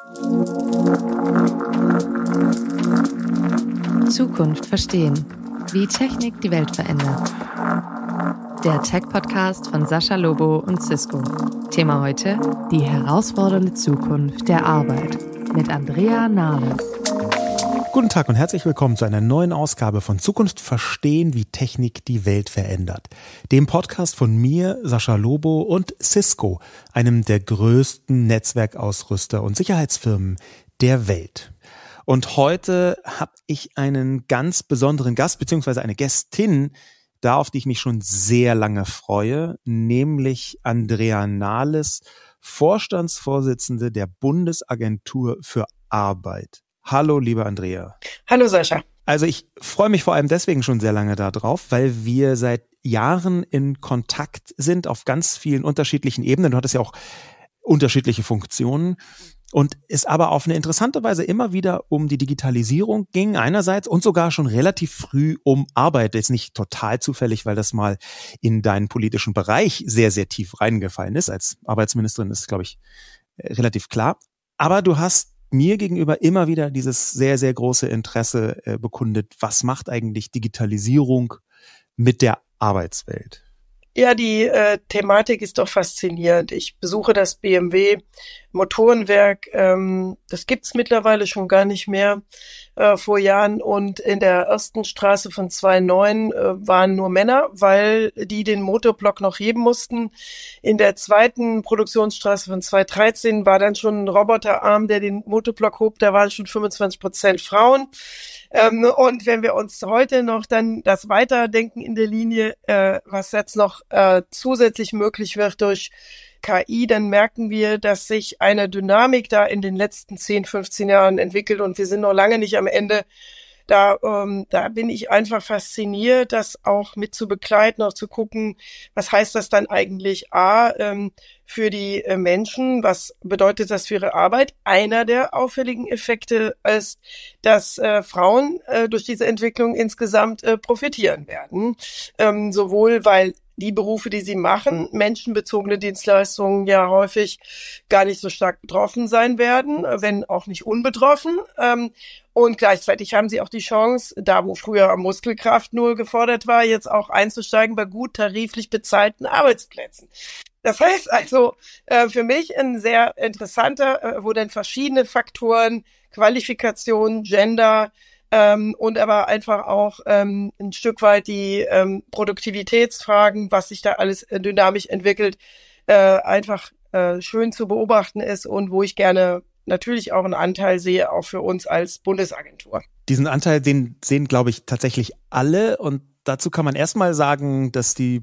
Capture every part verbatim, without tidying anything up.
Zukunft verstehen. Wie Technik die Welt verändert. Der Tech-Podcast von Sascha Lobo und Cisco. Thema heute: die herausfordernde Zukunft der Arbeit mit Andrea Nahles. Guten Tag und herzlich willkommen zu einer neuen Ausgabe von Zukunft verstehen, wie Technik die Welt verändert. Dem Podcast von mir, Sascha Lobo, und Cisco, einem der größten Netzwerkausrüster und Sicherheitsfirmen der Welt. Und heute habe ich einen ganz besonderen Gast bzw. eine Gästin, da auf die ich mich schon sehr lange freue, nämlich Andrea Nahles, Vorstandsvorsitzende der Bundesagentur für Arbeit. Hallo, liebe Andrea. Hallo, Sascha. Also ich freue mich vor allem deswegen schon sehr lange darauf, weil wir seit Jahren in Kontakt sind auf ganz vielen unterschiedlichen Ebenen. Du hattest ja auch unterschiedliche Funktionen. Und es aber auf eine interessante Weise immer wieder um die Digitalisierung ging einerseits und sogar schon relativ früh um Arbeit. Jetzt nicht total zufällig, weil das mal in deinen politischen Bereich sehr, sehr tief reingefallen ist. Als Arbeitsministerin ist, glaube ich, relativ klar. Aber du hast mir gegenüber immer wieder dieses sehr, sehr große Interesse äh, bekundet. Was macht eigentlich Digitalisierung mit der Arbeitswelt? Ja, die äh, Thematik ist doch faszinierend. Ich besuche das B M W Motorenwerk. Ähm, das gibt's mittlerweile schon gar nicht mehr äh, vor Jahren. Und in der ersten Straße von zwei neun äh, waren nur Männer, weil die den Motorblock noch heben mussten. In der zweiten Produktionsstraße von zwei dreizehn war dann schon ein Roboterarm, der den Motorblock hob. Da waren schon fünfundzwanzig Prozent Frauen. Ähm, und wenn wir uns heute noch dann das Weiterdenken in der Linie, äh, was jetzt noch äh, zusätzlich möglich wird durch K I, dann merken wir, dass sich eine Dynamik da in den letzten zehn, fünfzehn Jahren entwickelt und wir sind noch lange nicht am Ende. Da, ähm, da bin ich einfach fasziniert, das auch mit zu begleiten, auch zu gucken, was heißt das dann eigentlich A, ähm, für die äh, Menschen, was bedeutet das für ihre Arbeit? Einer der auffälligen Effekte ist, dass äh, Frauen äh, durch diese Entwicklung insgesamt äh, profitieren werden, ähm, sowohl weil die Berufe, die sie machen, menschenbezogene Dienstleistungen ja häufig gar nicht so stark betroffen sein werden, wenn auch nicht unbetroffen. Und gleichzeitig haben sie auch die Chance, da wo früher Muskelkraft nur gefordert war, jetzt auch einzusteigen bei gut tariflich bezahlten Arbeitsplätzen. Das heißt also für mich ein sehr interessanter, wo dann verschiedene Faktoren, Qualifikation, Gender, Ähm, und aber einfach auch ähm, ein Stück weit die ähm, Produktivitätsfragen, was sich da alles äh, dynamisch entwickelt, äh, einfach äh, schön zu beobachten ist und wo ich gerne natürlich auch einen Anteil sehe, auch für uns als Bundesagentur. Diesen Anteil, den sehen, glaube ich, tatsächlich alle. Und dazu kann man erstmal sagen, dass die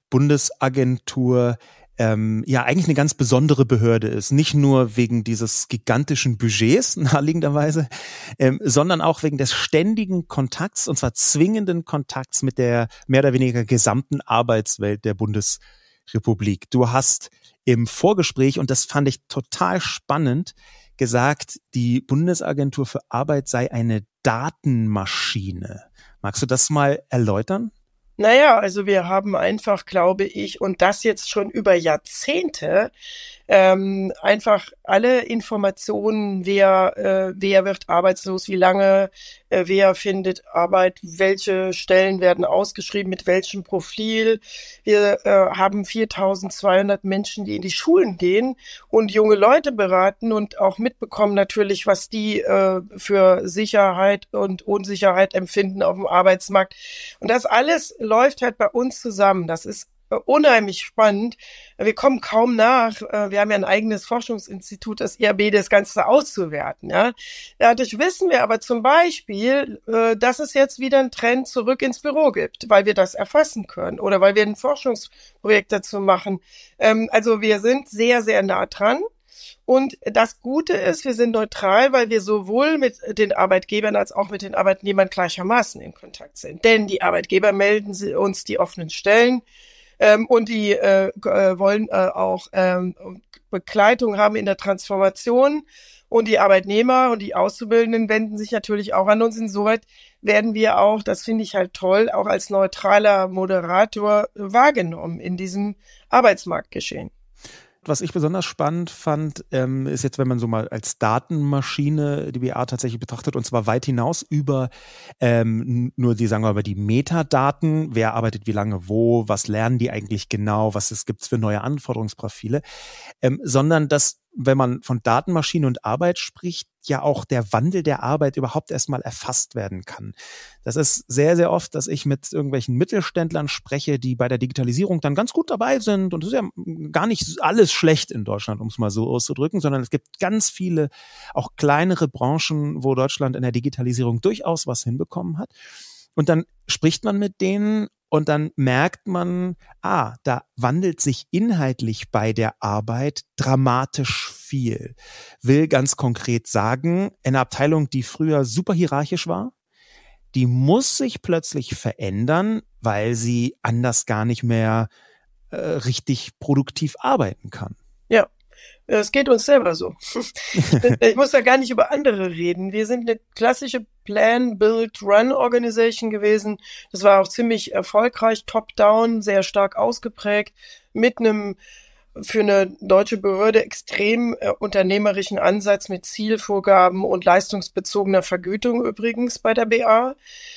Bundesagentur Ähm, ja eigentlich eine ganz besondere Behörde ist. Nicht nur wegen dieses gigantischen Budgets, naheliegenderweise, ähm, sondern auch wegen des ständigen Kontakts, und zwar zwingenden Kontakts mit der mehr oder weniger gesamten Arbeitswelt der Bundesrepublik. Du hast im Vorgespräch, und das fand ich total spannend, gesagt, die Bundesagentur für Arbeit sei eine Datenmaschine. Magst du das mal erläutern? Naja, also wir haben einfach, glaube ich, und das jetzt schon über Jahrzehnte, ähm, einfach alle Informationen, wer, äh, wer wird arbeitslos, wie lange, äh, wer findet Arbeit, welche Stellen werden ausgeschrieben, mit welchem Profil. Wir äh, haben viertausendzweihundert Menschen, die in die Schulen gehen und junge Leute beraten und auch mitbekommen natürlich, was die äh, für Sicherheit und Unsicherheit empfinden auf dem Arbeitsmarkt. Und das alles läuft halt bei uns zusammen. Das ist unheimlich spannend. Wir kommen kaum nach. Wir haben ja ein eigenes Forschungsinstitut, das I A B, das Ganze auszuwerten. Ja, dadurch wissen wir aber zum Beispiel, dass es jetzt wieder einen Trend zurück ins Büro gibt, weil wir das erfassen können oder weil wir ein Forschungsprojekt dazu machen. Also wir sind sehr, sehr nah dran. Und das Gute ist, wir sind neutral, weil wir sowohl mit den Arbeitgebern als auch mit den Arbeitnehmern gleichermaßen in Kontakt sind. Denn die Arbeitgeber melden uns die offenen Stellen. Ähm, und die äh, wollen äh, auch ähm, Begleitung haben in der Transformation. Und die Arbeitnehmer und die Auszubildenden wenden sich natürlich auch an uns. Insoweit werden wir auch, das finde ich halt toll, auch als neutraler Moderator wahrgenommen in diesem Arbeitsmarktgeschehen. Was ich besonders spannend fand, ähm, ist jetzt, wenn man so mal als Datenmaschine die B A tatsächlich betrachtet, und zwar weit hinaus über ähm, nur die, sagen wir mal, die Metadaten, wer arbeitet wie lange wo, was lernen die eigentlich genau, was es gibt für neue Anforderungsprofile, ähm, sondern dass, wenn man von Datenmaschine und Arbeit spricht, ja auch der Wandel der Arbeit überhaupt erstmal erfasst werden kann. Das ist sehr, sehr oft, dass ich mit irgendwelchen Mittelständlern spreche, die bei der Digitalisierung dann ganz gut dabei sind. Und es ist ja gar nicht alles schlecht in Deutschland, um es mal so auszudrücken, sondern es gibt ganz viele, auch kleinere Branchen, wo Deutschland in der Digitalisierung durchaus was hinbekommen hat. Und dann spricht man mit denen und dann merkt man, ah, da wandelt sich inhaltlich bei der Arbeit dramatisch viel. Will ganz konkret sagen, eine Abteilung, die früher super hierarchisch war, die muss sich plötzlich verändern, weil sie anders gar nicht mehr äh, richtig produktiv arbeiten kann. Ja. Es geht uns selber so. Ich muss da gar nicht über andere reden. Wir sind eine klassische Plan, Build, Run Organisation gewesen. Das war auch ziemlich erfolgreich, top-down, sehr stark ausgeprägt, mit einem für eine deutsche Behörde extrem äh, unternehmerischen Ansatz mit Zielvorgaben und leistungsbezogener Vergütung übrigens bei der B A.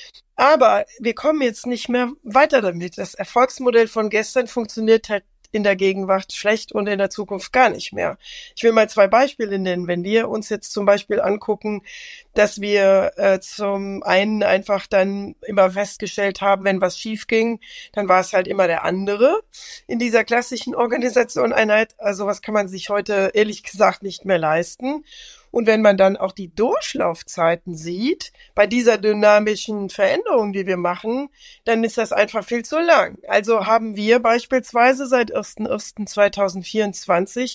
Aber wir kommen jetzt nicht mehr weiter damit. Das Erfolgsmodell von gestern funktioniert halt in der Gegenwart schlecht und in der Zukunft gar nicht mehr. Ich will mal zwei Beispiele nennen. Wenn wir uns jetzt zum Beispiel angucken, dass wir äh, zum einen einfach dann immer festgestellt haben, wenn was schief ging, dann war es halt immer der andere in dieser klassischen Organisation-Einheit. Also was kann man sich heute ehrlich gesagt nicht mehr leisten. Und wenn man dann auch die Durchlaufzeiten sieht, bei dieser dynamischen Veränderung, die wir machen, dann ist das einfach viel zu lang. Also haben wir beispielsweise seit erster erster zweitausendvierundzwanzig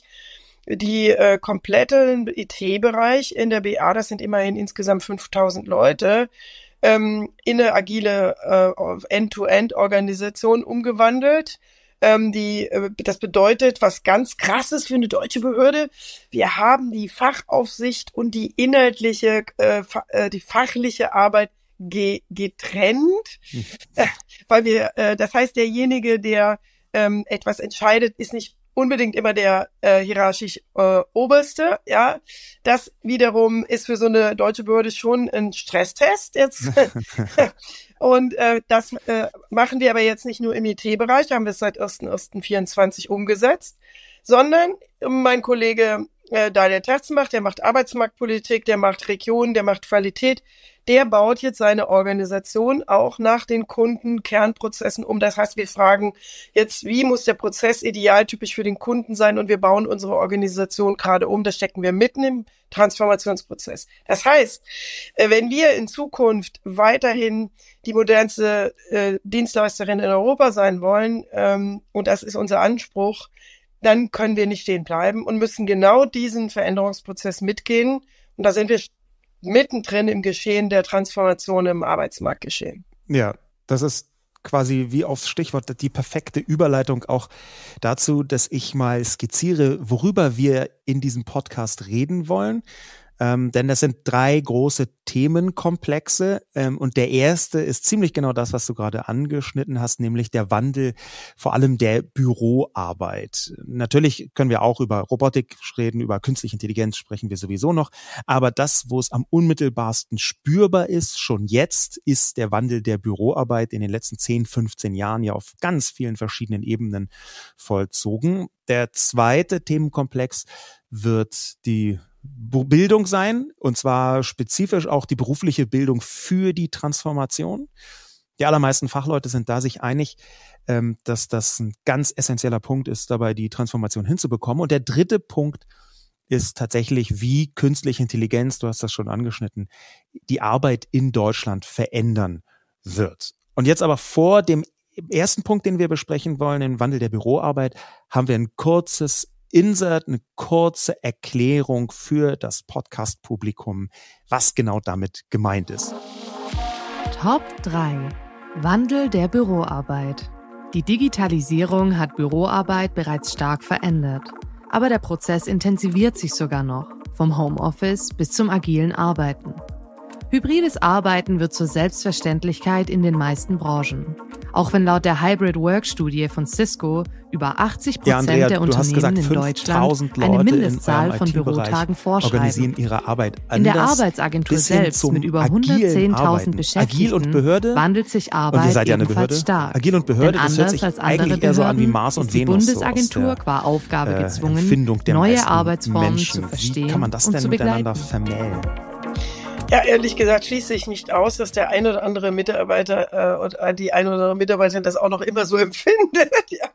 die äh, komplette I T-Bereich in der B A, das sind immerhin insgesamt fünftausend Leute, ähm, in eine agile äh, End-to-End-Organisation umgewandelt. Ähm, die, äh, das bedeutet, was ganz krasses für eine deutsche Behörde, wir haben die Fachaufsicht und die inhaltliche, äh, fa- äh, die fachliche Arbeit ge- getrennt, hm. äh, weil wir, äh, das heißt, derjenige, der ähm, etwas entscheidet, ist nicht unbedingt immer der äh, hierarchisch äh, Oberste, ja. Das wiederum ist für so eine deutsche Behörde schon ein Stresstest jetzt. Und äh, das äh, machen wir aber jetzt nicht nur im I T-Bereich, da haben wir es seit erster erster vierundzwanzig umgesetzt, sondern mein Kollege äh, Daniel Terzenbach, der macht Arbeitsmarktpolitik, der macht Region, der macht Qualität, der baut jetzt seine Organisation auch nach den Kundenkernprozessen um. Das heißt, wir fragen jetzt, wie muss der Prozess idealtypisch für den Kunden sein, und wir bauen unsere Organisation gerade um. Das stecken wir mitten im Transformationsprozess. Das heißt, wenn wir in Zukunft weiterhin die modernste äh, Dienstleisterin in Europa sein wollen, ähm, und das ist unser Anspruch, dann können wir nicht stehen bleiben und müssen genau diesen Veränderungsprozess mitgehen. Und da sind wir mittendrin im Geschehen der Transformation im Arbeitsmarktgeschehen. Ja, das ist quasi wie aufs Stichwort die perfekte Überleitung auch dazu, dass ich mal skizziere, worüber wir in diesem Podcast reden wollen. Ähm, denn das sind drei große Themenkomplexe, ähm, und der erste ist ziemlich genau das, was du gerade angeschnitten hast, nämlich der Wandel vor allem der Büroarbeit. Natürlich können wir auch über Robotik reden, über künstliche Intelligenz sprechen wir sowieso noch, aber das, wo es am unmittelbarsten spürbar ist, schon jetzt, ist der Wandel der Büroarbeit in den letzten zehn, fünfzehn Jahren ja auf ganz vielen verschiedenen Ebenen vollzogen. Der zweite Themenkomplex wird die Bildung sein, und zwar spezifisch auch die berufliche Bildung für die Transformation. Die allermeisten Fachleute sind da sich einig, dass das ein ganz essentieller Punkt ist, dabei die Transformation hinzubekommen. Und der dritte Punkt ist tatsächlich, wie künstliche Intelligenz, du hast das schon angeschnitten, die Arbeit in Deutschland verändern wird. Und jetzt aber vor dem ersten Punkt, den wir besprechen wollen, den Wandel der Büroarbeit, haben wir ein kurzes Insert, eine kurze Erklärung für das Podcast-Publikum, was genau damit gemeint ist. Top drei. Wandel der Büroarbeit. Die Digitalisierung hat Büroarbeit bereits stark verändert. Aber der Prozess intensiviert sich sogar noch, vom Homeoffice bis zum agilen Arbeiten. Hybrides Arbeiten wird zur Selbstverständlichkeit in den meisten Branchen. Auch wenn laut der Hybrid-Work-Studie von Cisco über achtzig Prozent ja, Andrea, der Unternehmen gesagt, in Deutschland eine Mindestzahl von Bürotagen vorschreiben. Organisieren ihre Arbeit anders, in der Arbeitsagentur selbst mit über hundertzehntausend Beschäftigten Agil und Behörde, wandelt sich Arbeit und ihr seid ja eine ebenfalls Behörde. stark. Agil und Behörde, Denn das hört sich anders als eigentlich andere eher so an wie Behörden Mars und ist die Venus. Bundesagentur So qua Aufgabe äh, gezwungen, Findung der neue meisten Arbeitsformen Menschen. zu verstehen Wie kann man das und denn zu miteinander begleiten. vermählen? Ja, ehrlich gesagt schließe ich nicht aus, dass der ein oder andere Mitarbeiter äh, und die ein oder andere Mitarbeiterin das auch noch immer so empfindet. Ja.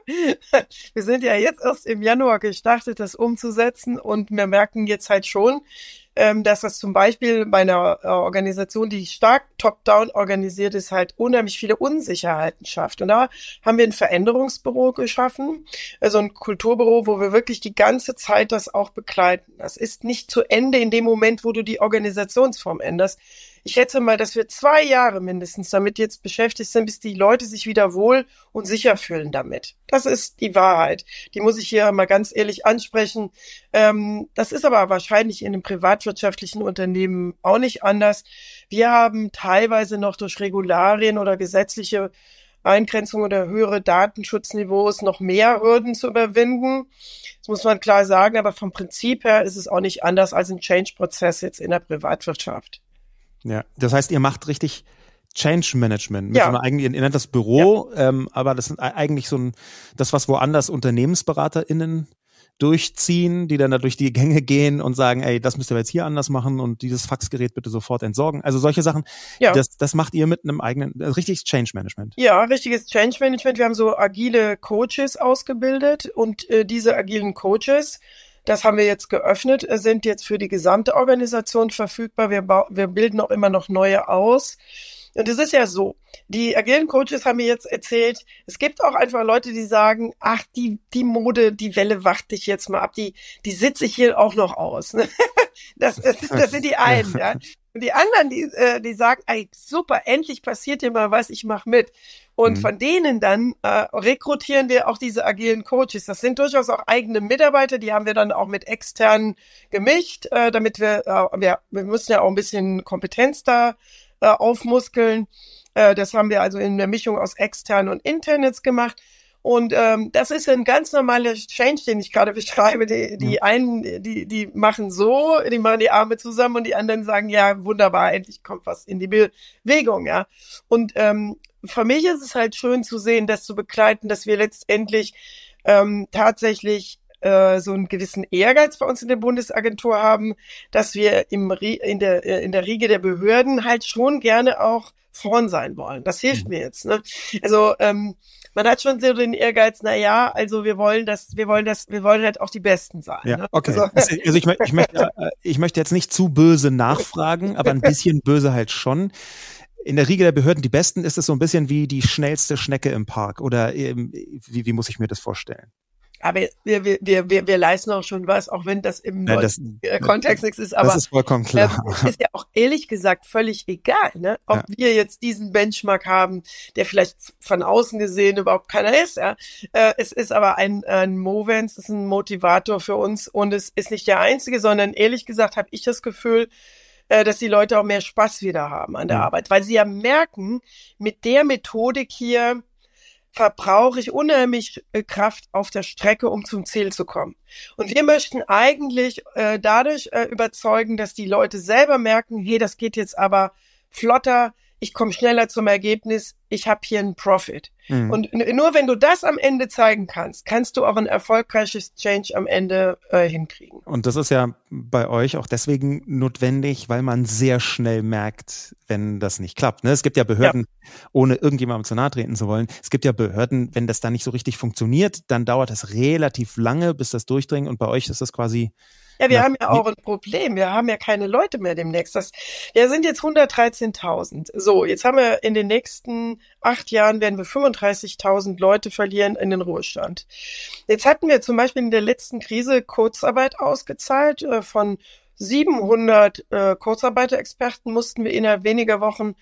Wir sind ja jetzt erst im Januar gestartet, das umzusetzen, und wir merken jetzt halt schon, ähm, dass das zum Beispiel bei einer äh, Organisation, die stark top-down organisiert ist, halt unheimlich viele Unsicherheiten schafft. Und da haben wir ein Veränderungsbüro geschaffen, also ein Kulturbüro, wo wir wirklich die ganze Zeit das auch begleiten. Das ist nicht zu Ende in dem Moment, wo du die Organisationsform änderst. Ich schätze mal, dass wir zwei Jahre mindestens damit jetzt beschäftigt sind, bis die Leute sich wieder wohl und sicher fühlen damit. Das ist die Wahrheit. Die muss ich hier mal ganz ehrlich ansprechen. Ähm, das ist aber wahrscheinlich in einem privatwirtschaftlichen Unternehmen auch nicht anders. Wir haben teilweise noch durch Regularien oder gesetzliche Eingrenzungen oder höhere Datenschutzniveaus noch mehr Hürden zu überwinden. Das muss man klar sagen, aber vom Prinzip her ist es auch nicht anders als ein Change-Prozess jetzt in der Privatwirtschaft. Ja, das heißt, ihr macht richtig Change Management. Mit ja. so einer eigenen, ihr nennt das Büro, ja. ähm, aber das sind eigentlich so ein, das, was woanders UnternehmensberaterInnen durchziehen, die dann da durch die Gänge gehen und sagen, ey, das müsst ihr jetzt hier anders machen und dieses Faxgerät bitte sofort entsorgen. Also solche Sachen, ja. das, das macht ihr mit einem eigenen, also richtiges Change Management. Ja, richtiges Change Management. Wir haben so agile Coaches ausgebildet, und äh, diese agilen Coaches, das haben wir jetzt geöffnet, sind jetzt für die gesamte Organisation verfügbar. Wir, ba- wir bilden auch immer noch neue aus. Und es ist ja so, die agilen Coaches haben mir jetzt erzählt, es gibt auch einfach Leute, die sagen, ach, die die Mode, die Welle warte ich jetzt mal ab, die die sitze ich hier auch noch aus. Das, das, das sind die einen, ja. Und die anderen, die äh, die sagen, ey, super, endlich passiert hier mal was, ich mach mit. Und mhm. von denen dann äh, rekrutieren wir auch diese agilen Coaches. Das sind durchaus auch eigene Mitarbeiter, die haben wir dann auch mit externen gemischt, äh, damit wir, äh, wir, wir müssen ja auch ein bisschen Kompetenz da äh, aufmuskeln. Äh, das haben wir also in der Mischung aus externen und internen jetzt gemacht. Und ähm, das ist ein ganz normaler Change, den ich gerade beschreibe. Die, die mhm. einen, die die machen so, die machen die Arme zusammen, und die anderen sagen, ja, wunderbar, endlich kommt was in die Bewegung, ja. Und ähm, für mich ist es halt schön zu sehen, das zu begleiten, dass wir letztendlich ähm, tatsächlich äh, so einen gewissen Ehrgeiz bei uns in der Bundesagentur haben, dass wir im in der in der Riege der Behörden halt schon gerne auch vorn sein wollen. Das hilft mir jetzt, ne? Also ähm, man hat schon so den Ehrgeiz, na ja, also wir wollen das, wir wollen das, wir wollen halt auch die Besten sein. Ja, ne? okay. Also, also ich, ich, möchte, ich möchte jetzt nicht zu böse nachfragen, aber ein bisschen böse halt schon. In der Riege der Behörden, die Besten, ist es so ein bisschen wie die schnellste Schnecke im Park, oder ähm, wie, wie muss ich mir das vorstellen? Aber wir, wir, wir, wir, wir leisten auch schon was, auch wenn das im Nein, das, Kontext nichts ist. Aber das ist vollkommen klar. Ähm, ist ja auch ehrlich gesagt völlig egal, ne? Ob ja. wir jetzt diesen Benchmark haben, der vielleicht von außen gesehen überhaupt keiner ist. Ja? Äh, es ist aber ein, ein Movens, es ist ein Motivator für uns, und es ist nicht der einzige, sondern ehrlich gesagt habe ich das Gefühl, äh, dass die Leute auch mehr Spaß wieder haben an der mhm. Arbeit, weil sie ja merken, mit der Methodik hier verbrauche ich unheimlich äh, Kraft auf der Strecke, um zum Ziel zu kommen. Und wir möchten eigentlich äh, dadurch äh, überzeugen, dass die Leute selber merken, hey, das geht jetzt aber flotter, ich komme schneller zum Ergebnis, ich habe hier einen Profit. Mhm. Und n- nur wenn du das am Ende zeigen kannst, kannst du auch ein erfolgreiches Change am Ende äh, hinkriegen. Und das ist ja bei euch auch deswegen notwendig, weil man sehr schnell merkt, wenn das nicht klappt. Ne? Es gibt ja Behörden, ja. ohne irgendjemandem zu nahe treten zu wollen, es gibt ja Behörden, wenn das da nicht so richtig funktioniert, dann dauert es relativ lange, bis das durchdringt, und bei euch ist das quasi... Ja, wir Na, haben ja auch ein Problem. Wir haben ja keine Leute mehr demnächst. Das, wir sind jetzt hundertdreizehntausend. So, jetzt haben wir in den nächsten acht Jahren werden wir fünfunddreißigtausend Leute verlieren in den Ruhestand. Jetzt hatten wir zum Beispiel in der letzten Krise Kurzarbeit ausgezahlt. Äh, von siebenhundert äh, Kurzarbeiterexperten mussten wir innerhalb weniger Wochen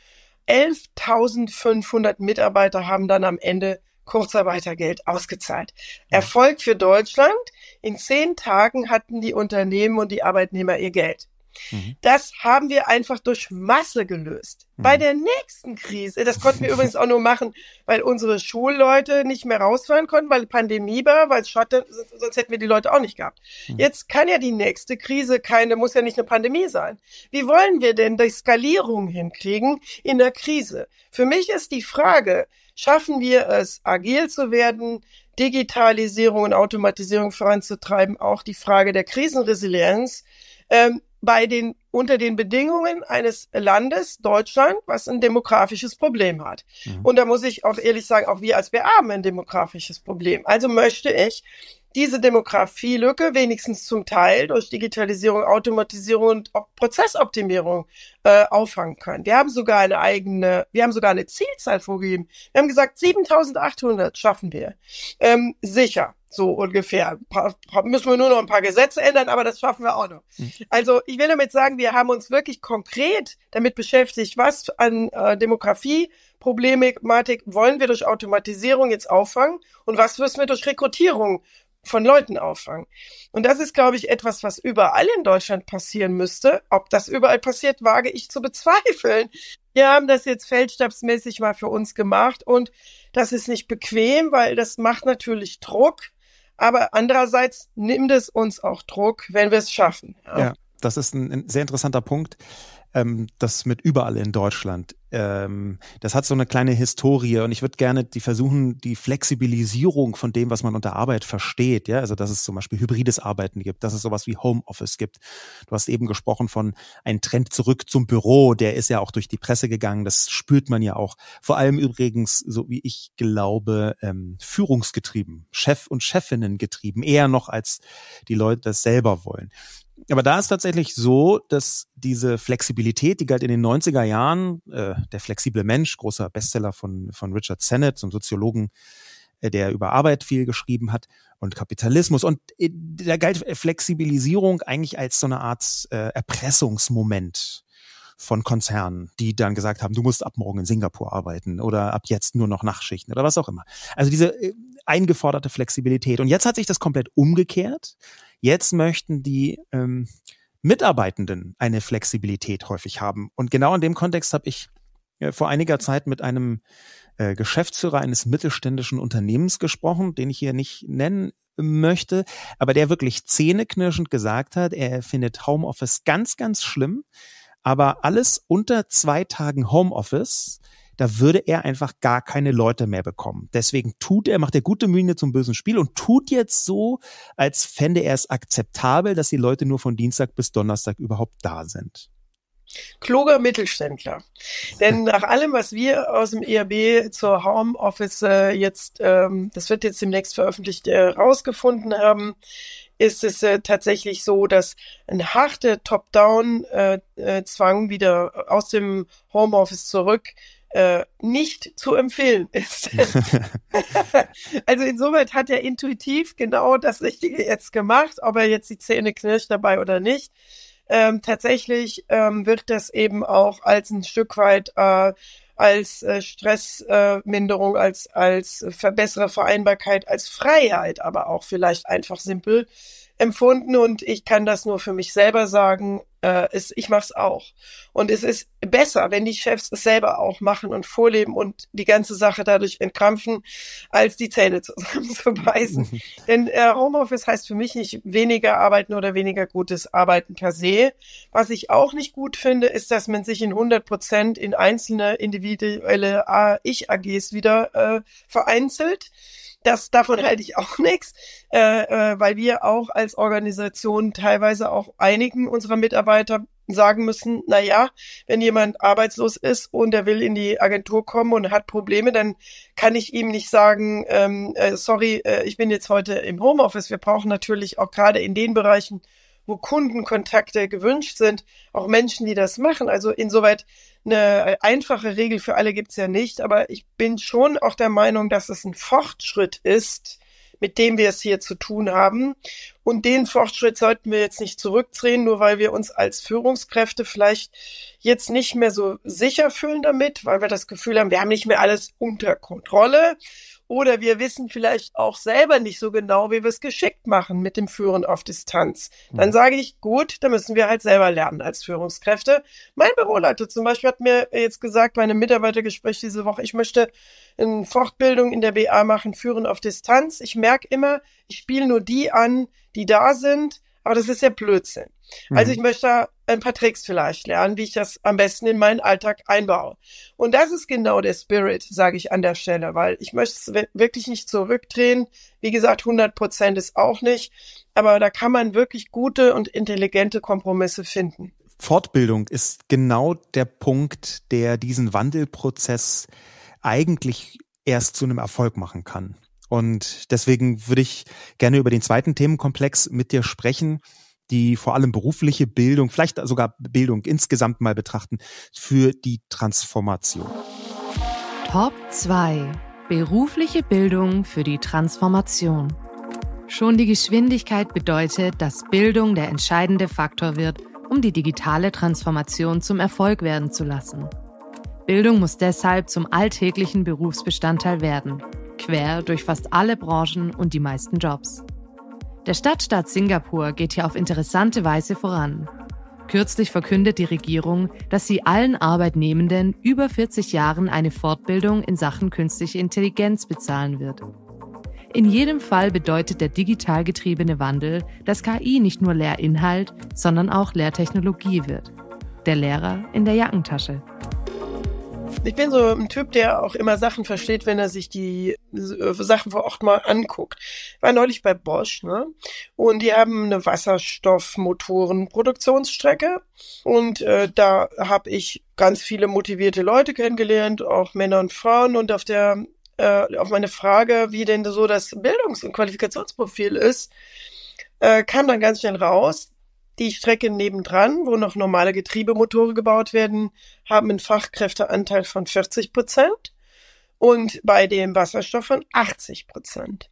elftausendfünfhundert Mitarbeiter haben dann am Ende Kurzarbeitergeld ausgezahlt. Ja. Erfolg für Deutschland. In zehn Tagen hatten die Unternehmen und die Arbeitnehmer ihr Geld. Mhm. Das haben wir einfach durch Masse gelöst. Mhm. Bei der nächsten Krise, das konnten wir übrigens auch nur machen, weil unsere Schulleute nicht mehr rausfahren konnten, weil Pandemie war, weil es Schotte, sonst hätten wir die Leute auch nicht gehabt. Mhm. Jetzt kann ja die nächste Krise keine, muss ja nicht eine Pandemie sein. Wie wollen wir denn die Skalierung hinkriegen in der Krise? Für mich ist die Frage, schaffen wir es, agil zu werden, Digitalisierung und Automatisierung voranzutreiben, auch die Frage der Krisenresilienz, ähm, bei den, unter den Bedingungen eines Landes, Deutschland, was ein demografisches Problem hat. Mhm. Und da muss ich auch ehrlich sagen, auch wir als B A haben ein demografisches Problem. Also möchte ich diese Demografielücke wenigstens zum Teil durch Digitalisierung, Automatisierung und Prozessoptimierung äh, auffangen können. Wir haben sogar eine eigene, wir haben sogar eine Zielzahl vorgegeben. Wir haben gesagt, siebentausendachthundert schaffen wir. Ähm, sicher, so ungefähr. Pa- pa- müssen wir nur noch ein paar Gesetze ändern, aber das schaffen wir auch noch. Mhm. Also ich will damit sagen, wir haben uns wirklich konkret damit beschäftigt, was an äh, Demografie Problematik wollen wir durch Automatisierung jetzt auffangen und was müssen wir durch Rekrutierung von Leuten auffangen. Und das ist, glaube ich, etwas, was überall in Deutschland passieren müsste. Ob das überall passiert, wage ich zu bezweifeln. Wir haben das jetzt feldstabsmäßig mal für uns gemacht und das ist nicht bequem, weil das macht natürlich Druck. Aber andererseits nimmt es uns auch Druck, wenn wir es schaffen. Ja, ja, das ist ein, ein sehr interessanter Punkt. Ähm, das mit überall in Deutschland. Ähm, das hat so eine kleine Historie und ich würde gerne die versuchen, die Flexibilisierung von dem, was man unter Arbeit versteht, ja, also dass es zum Beispiel hybrides Arbeiten gibt, dass es sowas wie Homeoffice gibt. Du hast eben gesprochen von einem Trend zurück zum Büro, der ist ja auch durch die Presse gegangen, das spürt man ja auch. Vor allem übrigens, so wie ich glaube, ähm, führungsgetrieben, Chef und Chefinnen getrieben, eher noch als die Leute das selber wollen. Aber da ist tatsächlich so, dass diese Flexibilität, die galt in den neunziger Jahren, äh, der flexible Mensch, großer Bestseller von von Richard Sennett, so einem Soziologen, äh, der über Arbeit viel geschrieben hat und Kapitalismus. Und äh, da galt Flexibilisierung eigentlich als so eine Art äh, Erpressungsmoment von Konzernen, die dann gesagt haben, du musst ab morgen in Singapur arbeiten oder ab jetzt nur noch Nachtschichten oder was auch immer. Also diese äh, eingeforderte Flexibilität. Und jetzt hat sich das komplett umgekehrt. Jetzt möchten die ähm, Mitarbeitenden eine Flexibilität häufig haben. Und genau in dem Kontext habe ich äh, vor einiger Zeit mit einem äh, Geschäftsführer eines mittelständischen Unternehmens gesprochen, den ich hier nicht nennen möchte, aber der wirklich zähneknirschend gesagt hat, er findet Homeoffice ganz, ganz schlimm, aber alles unter zwei Tagen Homeoffice, da würde er einfach gar keine Leute mehr bekommen. Deswegen tut er, macht er gute Miene zum bösen Spiel und tut jetzt so, als fände er es akzeptabel, dass die Leute nur von Dienstag bis Donnerstag überhaupt da sind. Kluger Mittelständler. Denn nach allem, was wir aus dem E R B zur Homeoffice äh, jetzt, ähm, das wird jetzt demnächst veröffentlicht, äh, rausgefunden haben, ist es äh, tatsächlich so, dass ein harter Top-Down-Zwang äh, wieder aus dem Homeoffice zurück äh, nicht zu empfehlen ist. Also insoweit hat er intuitiv genau das Richtige jetzt gemacht, ob er jetzt die Zähne knirscht dabei oder nicht. Ähm, tatsächlich ähm, wird das eben auch als ein Stück weit äh, als äh, Stressminderung, äh, als als äh, bessere Vereinbarkeit, als Freiheit, aber auch vielleicht einfach simpel empfunden. Und ich kann das nur für mich selber sagen, äh, es, ich mache es auch. Und es ist besser, wenn die Chefs es selber auch machen und vorleben und die ganze Sache dadurch entkrampfen, als die Zähne zusammenzubeißen. Mhm. Denn äh, Homeoffice heißt für mich nicht weniger arbeiten oder weniger gutes Arbeiten per se. Was ich auch nicht gut finde, ist, dass man sich in hundert Prozent in einzelne individuelle äh, Ich-A Gs wieder äh, vereinzelt. Das, davon halte ich auch nichts, äh, äh, weil wir auch als Organisation teilweise auch einigen unserer Mitarbeiter sagen müssen, na ja, wenn jemand arbeitslos ist und er will in die Agentur kommen und hat Probleme, dann kann ich ihm nicht sagen, ähm, äh, sorry, äh, ich bin jetzt heute im Homeoffice. Wir brauchen natürlich auch gerade in den Bereichen, wo Kundenkontakte gewünscht sind, auch Menschen, die das machen. Also insoweit eine einfache Regel für alle gibt's ja nicht, aber ich bin schon auch der Meinung, dass es ein Fortschritt ist, mit dem wir es hier zu tun haben. Und den Fortschritt sollten wir jetzt nicht zurückdrehen, nur weil wir uns als Führungskräfte vielleicht jetzt nicht mehr so sicher fühlen damit, weil wir das Gefühl haben, wir haben nicht mehr alles unter Kontrolle. Oder wir wissen vielleicht auch selber nicht so genau, wie wir es geschickt machen mit dem Führen auf Distanz. Dann sage ich, gut, da müssen wir halt selber lernen als Führungskräfte. Mein Büroleiter zum Beispiel hat mir jetzt gesagt, bei einem Mitarbeitergespräch diese Woche, ich möchte eine Fortbildung in der B A machen, Führen auf Distanz. Ich merke immer, ich spiele nur die an, die da sind, aber das ist ja Blödsinn. Mhm. Also ich möchte ein paar Tricks vielleicht lernen, wie ich das am besten in meinen Alltag einbaue. Und das ist genau der Spirit, sage ich an der Stelle, weil ich möchte es wirklich nicht zurückdrehen. Wie gesagt, hundert Prozent ist auch nicht, aber da kann man wirklich gute und intelligente Kompromisse finden. Fortbildung ist genau der Punkt, der diesen Wandelprozess eigentlich erst zu einem Erfolg machen kann. Und deswegen würde ich gerne über den zweiten Themenkomplex mit dir sprechen, die vor allem berufliche Bildung, vielleicht sogar Bildung insgesamt mal betrachten, für die Transformation. Top zwei. Berufliche Bildung für die Transformation. Schon die Geschwindigkeit bedeutet, dass Bildung der entscheidende Faktor wird, um die digitale Transformation zum Erfolg werden zu lassen. Bildung muss deshalb zum alltäglichen Berufsbestandteil werden, quer durch fast alle Branchen und die meisten Jobs. Der Stadtstaat Singapur geht hier auf interessante Weise voran. Kürzlich verkündet die Regierung, dass sie allen Arbeitnehmenden über vierzig Jahren eine Fortbildung in Sachen künstliche Intelligenz bezahlen wird. In jedem Fall bedeutet der digital getriebene Wandel, dass K I nicht nur Lehrinhalt, sondern auch Lehrtechnologie wird. Der Lehrer in der Jackentasche. Ich bin so ein Typ, der auch immer Sachen versteht, wenn er sich die äh, Sachen vor Ort mal anguckt. Ich war neulich bei Bosch, ne? Und die haben eine Wasserstoffmotoren-Produktionsstrecke. Und äh, da habe ich ganz viele motivierte Leute kennengelernt, auch Männer und Frauen. Und auf der äh, auf meine Frage, wie denn so das Bildungs- und Qualifikationsprofil ist, äh, kam dann ganz schnell raus, die Strecke nebendran, wo noch normale Getriebemotoren gebaut werden, haben einen Fachkräfteanteil von vierzig Prozent und bei dem Wasserstoff von achtzig Prozent.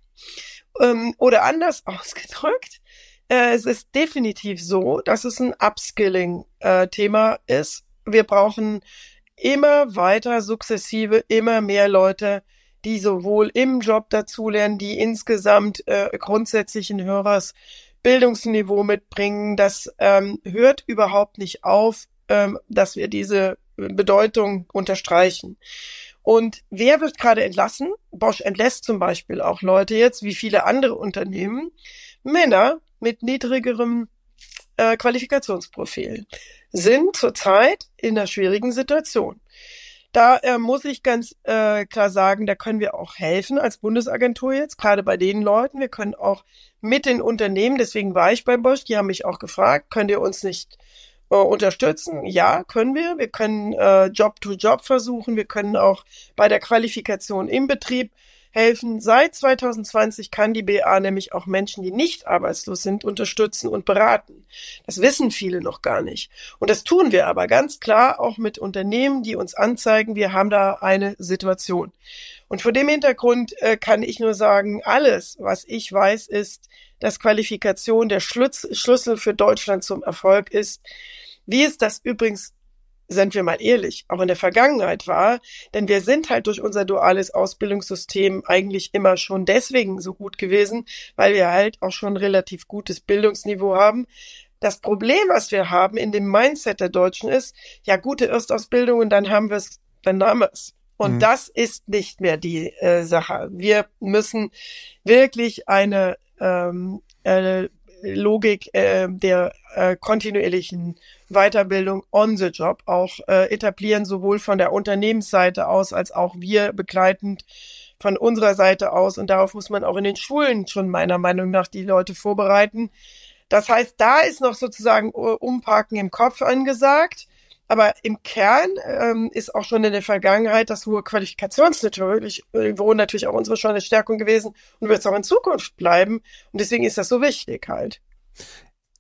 Ähm, oder anders ausgedrückt, äh, es ist definitiv so, dass es ein Upskilling-Thema äh, ist. Wir brauchen immer weiter sukzessive, immer mehr Leute, die sowohl im Job dazulernen, die insgesamt äh, grundsätzlich ein höheres Bildungsniveau mitbringen. Das ähm, hört überhaupt nicht auf, ähm, dass wir diese Bedeutung unterstreichen. Und wer wird gerade entlassen? Bosch entlässt zum Beispiel auch Leute jetzt, wie viele andere Unternehmen, Männer mit niedrigerem äh, Qualifikationsprofil sind zurzeit in einer schwierigen Situation. Da äh, muss ich ganz äh, klar sagen, da können wir auch helfen als Bundesagentur jetzt, gerade bei den Leuten. Wir können auch mit den Unternehmen, deswegen war ich bei Bosch, die haben mich auch gefragt, könnt ihr uns nicht äh, unterstützen? Ja, können wir. Wir können äh, Job to Job versuchen. Wir können auch bei der Qualifikation im Betrieb helfen. Seit zwanzig zwanzig kann die B A nämlich auch Menschen, die nicht arbeitslos sind, unterstützen und beraten. Das wissen viele noch gar nicht. Und das tun wir aber ganz klar auch mit Unternehmen, die uns anzeigen, wir haben da eine Situation. Und vor dem Hintergrund äh, kann ich nur sagen, alles, was ich weiß, ist, dass Qualifikation der Schlüs- Schlüssel für Deutschland zum Erfolg ist. Wie es das übrigens, sind wir mal ehrlich, auch in der Vergangenheit war, denn wir sind halt durch unser duales Ausbildungssystem eigentlich immer schon deswegen so gut gewesen, weil wir halt auch schon ein relativ gutes Bildungsniveau haben. Das Problem, was wir haben in dem Mindset der Deutschen ist, ja, gute Erstausbildung und dann haben wir es, dann haben wir es. Und mhm. das ist nicht mehr die äh, Sache. Wir müssen wirklich eine ähm, äh, Logik äh, der äh, kontinuierlichen Weiterbildung on the job auch äh, etablieren, sowohl von der Unternehmensseite aus als auch wir begleitend von unserer Seite aus. Und darauf muss man auch in den Schulen schon meiner Meinung nach die Leute vorbereiten. Das heißt, da ist noch sozusagen Umparken im Kopf angesagt. Aber im Kern ähm, ist auch schon in der Vergangenheit das hohe Qualifikationsniveau natürlich auch unsere schon eine Stärkung gewesen und wird es auch in Zukunft bleiben. Und deswegen ist das so wichtig halt.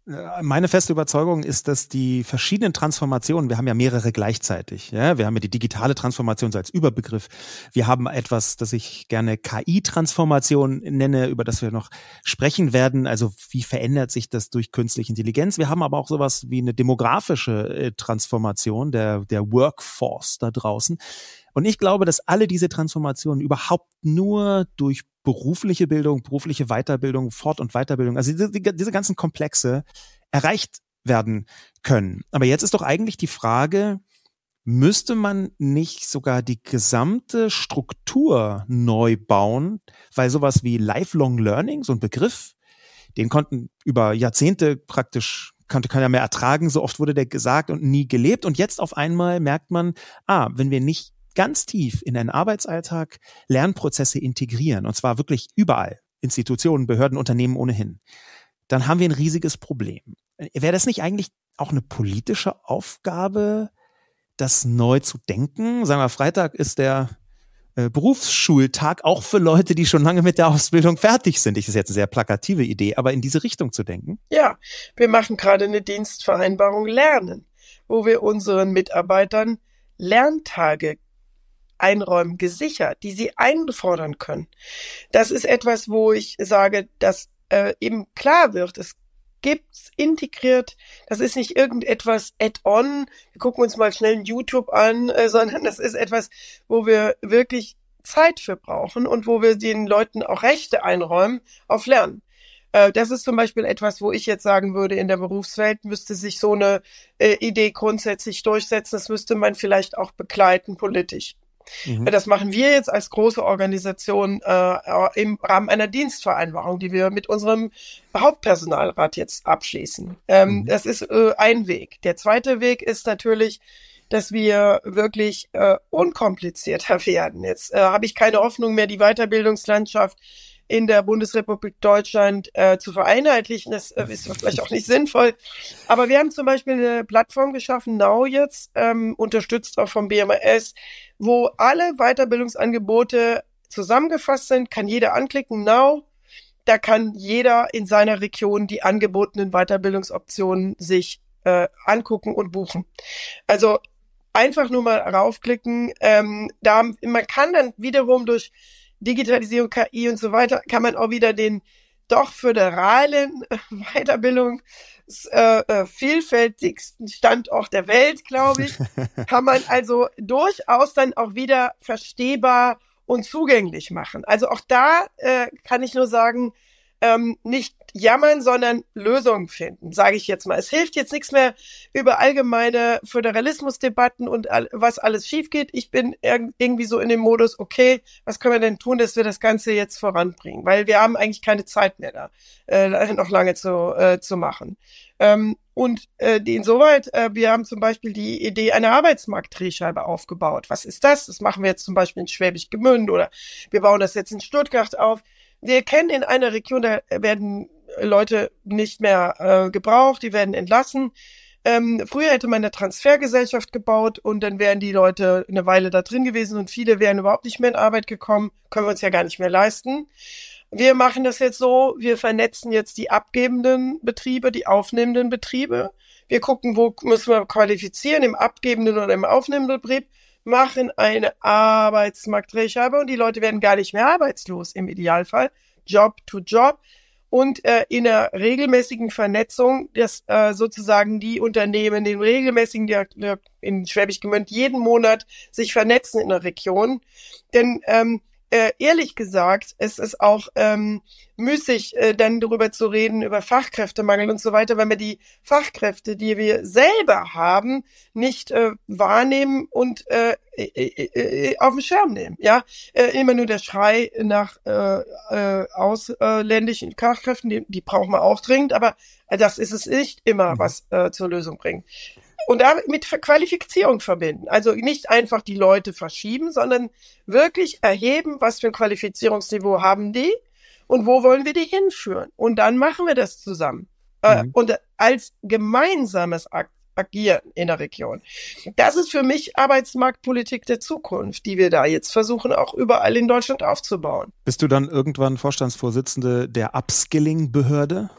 Meine feste Überzeugung ist, dass die verschiedenen Transformationen, wir haben ja mehrere gleichzeitig, ja, wir haben ja die digitale Transformation so als Überbegriff, wir haben etwas, das ich gerne K I-Transformation nenne, über das wir noch sprechen werden, also wie verändert sich das durch künstliche Intelligenz, wir haben aber auch sowas wie eine demografische Transformation der, der Workforce da draußen. Und ich glaube, dass alle diese Transformationen überhaupt nur durch berufliche Bildung, berufliche Weiterbildung, Fort- und Weiterbildung, also diese, diese ganzen Komplexe erreicht werden können. Aber jetzt ist doch eigentlich die Frage, müsste man nicht sogar die gesamte Struktur neu bauen, weil sowas wie Lifelong Learning, so ein Begriff, den konnten über Jahrzehnte praktisch konnte keiner mehr ertragen, so oft wurde der gesagt und nie gelebt. Und jetzt auf einmal merkt man, ah, wenn wir nicht ganz tief in den Arbeitsalltag Lernprozesse integrieren, und zwar wirklich überall, Institutionen, Behörden, Unternehmen ohnehin, dann haben wir ein riesiges Problem. Wäre das nicht eigentlich auch eine politische Aufgabe, das neu zu denken? Sagen wir, Freitag ist der äh, Berufsschultag, auch für Leute, die schon lange mit der Ausbildung fertig sind. Das ist jetzt eine sehr plakative Idee, aber in diese Richtung zu denken? Ja, wir machen gerade eine Dienstvereinbarung Lernen, wo wir unseren Mitarbeitern Lerntage einräumen, gesichert, die sie einfordern können. Das ist etwas, wo ich sage, dass äh, eben klar wird, es gibt's integriert, das ist nicht irgendetwas add-on, wir gucken uns mal schnell YouTube an, äh, sondern das ist etwas, wo wir wirklich Zeit für brauchen und wo wir den Leuten auch Rechte einräumen auf Lernen. Äh, das ist zum Beispiel etwas, wo ich jetzt sagen würde, in der Berufswelt müsste sich so eine äh, Idee grundsätzlich durchsetzen, das müsste man vielleicht auch begleiten politisch. Mhm. Das machen wir jetzt als große Organisation äh, im Rahmen einer Dienstvereinbarung, die wir mit unserem Hauptpersonalrat jetzt abschließen. Ähm, mhm. Das ist äh, ein Weg. Der zweite Weg ist natürlich, dass wir wirklich äh, unkomplizierter werden. Jetzt äh, habe ich keine Hoffnung mehr, die Weiterbildungslandschaft in der Bundesrepublik Deutschland äh, zu vereinheitlichen. Das äh, ist vielleicht auch nicht sinnvoll. Aber wir haben zum Beispiel eine Plattform geschaffen, Now jetzt, ähm, unterstützt auch vom B M A S, wo alle Weiterbildungsangebote zusammengefasst sind, kann jeder anklicken, Now. Da kann jeder in seiner Region die angebotenen Weiterbildungsoptionen sich äh, angucken und buchen. Also einfach nur mal raufklicken. Ähm, da, man kann dann wiederum durch Digitalisierung, K I und so weiter, kann man auch wieder den doch föderalen Weiterbildungs äh, äh, vielfältigsten Standort der Welt, glaube ich, kann man also durchaus dann auch wieder verstehbar und zugänglich machen. Also auch da äh, kann ich nur sagen, ähm, nicht jammern, sondern Lösungen finden, sage ich jetzt mal. Es hilft jetzt nichts mehr über allgemeine Föderalismusdebatten und all, was alles schief geht. Ich bin irg- irgendwie so in dem Modus, okay, was können wir denn tun, dass wir das Ganze jetzt voranbringen? Weil wir haben eigentlich keine Zeit mehr da, äh, noch lange zu, äh, zu machen. Ähm, und äh, die insoweit, äh, wir haben zum Beispiel die Idee einer Arbeitsmarktdrehscheibe aufgebaut. Was ist das? Das machen wir jetzt zum Beispiel in Schwäbisch Gmünd oder wir bauen das jetzt in Stuttgart auf. Wir kennen in einer Region, da werden Leute nicht mehr äh, gebraucht, die werden entlassen. Ähm, früher hätte man eine Transfergesellschaft gebaut und dann wären die Leute eine Weile da drin gewesen und viele wären überhaupt nicht mehr in Arbeit gekommen, können wir uns ja gar nicht mehr leisten. Wir machen das jetzt so, wir vernetzen jetzt die abgebenden Betriebe, die aufnehmenden Betriebe. Wir gucken, wo müssen wir qualifizieren, im abgebenden oder im aufnehmenden Betrieb, machen eine Arbeitsmarktdrehscheibe und die Leute werden gar nicht mehr arbeitslos im Idealfall, Job to Job und äh, in einer regelmäßigen Vernetzung, dass äh, sozusagen die Unternehmen, den regelmäßigen Dialog in Schwäbisch Gmünd jeden Monat sich vernetzen in der Region, denn ähm, Äh, ehrlich gesagt, es ist auch ähm, müßig, äh, dann darüber zu reden, über Fachkräftemangel und so weiter, weil wir die Fachkräfte, die wir selber haben, nicht äh, wahrnehmen und äh, äh, äh, auf den Schirm nehmen. Ja, äh, immer nur der Schrei nach äh, äh, ausländischen Fachkräften, die, die brauchen wir auch dringend, aber äh, das ist es nicht immer, was äh, zur Lösung bringt. Und damit mit Qualifizierung verbinden. Also nicht einfach die Leute verschieben, sondern wirklich erheben, was für ein Qualifizierungsniveau haben die und wo wollen wir die hinführen. Und dann machen wir das zusammen. Mhm. Äh, und als gemeinsames Ag- Agieren in der Region. Das ist für mich Arbeitsmarktpolitik der Zukunft, die wir da jetzt versuchen, auch überall in Deutschland aufzubauen. Bist du dann irgendwann Vorstandsvorsitzende der Upskilling-Behörde?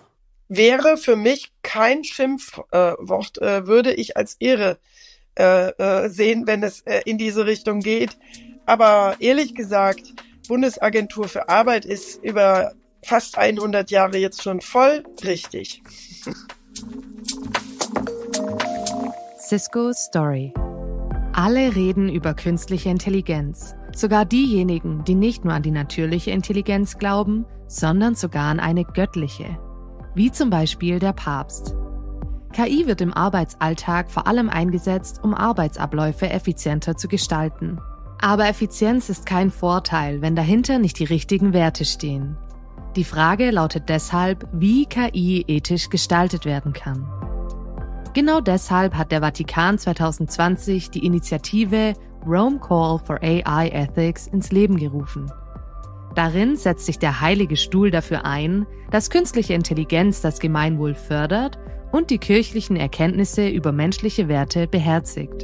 wäre für mich kein Schimpfwort, äh, würde ich als Irre äh, äh, sehen, wenn es äh, in diese Richtung geht. Aber ehrlich gesagt, Bundesagentur für Arbeit ist über fast hundert Jahre jetzt schon voll richtig. Cisco Story. Alle reden über künstliche Intelligenz. Sogar diejenigen, die nicht nur an die natürliche Intelligenz glauben, sondern sogar an eine göttliche. Wie zum Beispiel der Papst. K I wird im Arbeitsalltag vor allem eingesetzt, um Arbeitsabläufe effizienter zu gestalten. Aber Effizienz ist kein Vorteil, wenn dahinter nicht die richtigen Werte stehen. Die Frage lautet deshalb, wie K I ethisch gestaltet werden kann. Genau deshalb hat der Vatikan zwanzig zwanzig die Initiative Rome Call for A I Ethics ins Leben gerufen. Darin setzt sich der Heilige Stuhl dafür ein, dass künstliche Intelligenz das Gemeinwohl fördert und die kirchlichen Erkenntnisse über menschliche Werte beherzigt.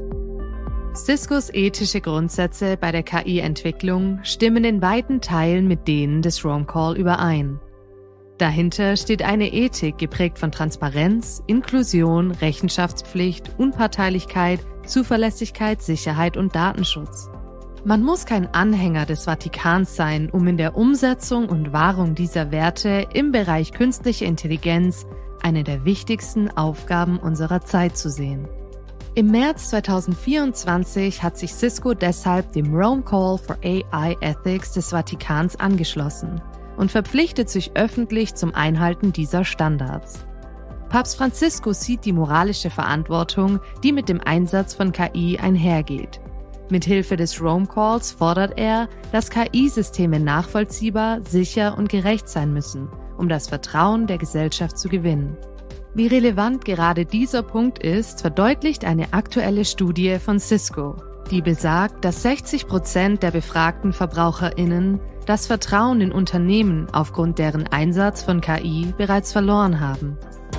Ciscos ethische Grundsätze bei der K I-Entwicklung stimmen in weiten Teilen mit denen des Rome Call überein. Dahinter steht eine Ethik geprägt von Transparenz, Inklusion, Rechenschaftspflicht, Unparteilichkeit, Zuverlässigkeit, Sicherheit und Datenschutz. Man muss kein Anhänger des Vatikans sein, um in der Umsetzung und Wahrung dieser Werte im Bereich künstliche Intelligenz eine der wichtigsten Aufgaben unserer Zeit zu sehen. Im März zwanzig vierundzwanzig hat sich Cisco deshalb dem Rome Call for A I Ethics des Vatikans angeschlossen und verpflichtet sich öffentlich zum Einhalten dieser Standards. Papst Franziskus sieht die moralische Verantwortung, die mit dem Einsatz von K I einhergeht. Mithilfe des Rome Calls fordert er, dass K I-Systeme nachvollziehbar, sicher und gerecht sein müssen, um das Vertrauen der Gesellschaft zu gewinnen. Wie relevant gerade dieser Punkt ist, verdeutlicht eine aktuelle Studie von Cisco, die besagt, dass sechzig Prozent der befragten VerbraucherInnen das Vertrauen in Unternehmen aufgrund deren Einsatz von K I bereits verloren haben.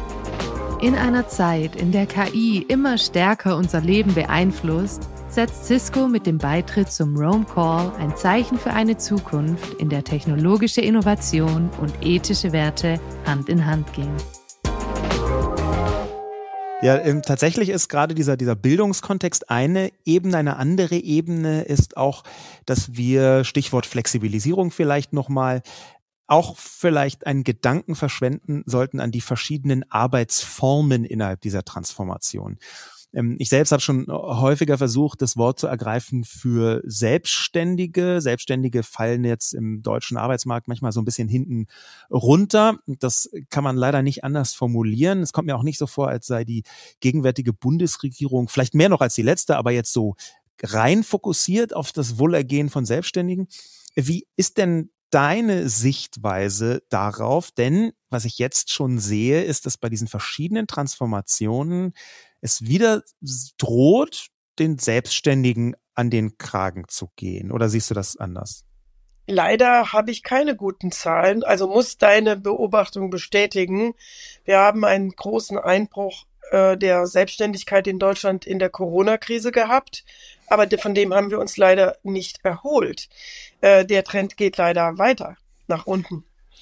In einer Zeit, in der K I immer stärker unser Leben beeinflusst, setzt Cisco mit dem Beitritt zum Rome Call ein Zeichen für eine Zukunft, in der technologische Innovation und ethische Werte Hand in Hand gehen. Ja, ähm, tatsächlich ist gerade dieser, dieser Bildungskontext eine Ebene, eine andere Ebene ist auch, dass wir, Stichwort Flexibilisierung vielleicht nochmal, auch vielleicht einen Gedanken verschwenden sollten an die verschiedenen Arbeitsformen innerhalb dieser Transformation. Ich selbst habe schon häufiger versucht, das Wort zu ergreifen für Selbstständige. Selbstständige fallen jetzt im deutschen Arbeitsmarkt manchmal so ein bisschen hinten runter. Das kann man leider nicht anders formulieren. Es kommt mir auch nicht so vor, als sei die gegenwärtige Bundesregierung, vielleicht mehr noch als die letzte, aber jetzt so rein fokussiert auf das Wohlergehen von Selbstständigen. Wie ist denn deine Sichtweise darauf? Denn was ich jetzt schon sehe, ist, dass bei diesen verschiedenen Transformationen es wieder droht, den Selbstständigen an den Kragen zu gehen. Oder siehst du das anders? Leider habe ich keine guten Zahlen, also muss deine Beobachtung bestätigen. Wir haben einen großen Einbruch äh, der Selbstständigkeit in Deutschland in der Corona-Krise gehabt, aber von dem haben wir uns leider nicht erholt. Äh, der Trend geht leider weiter nach unten.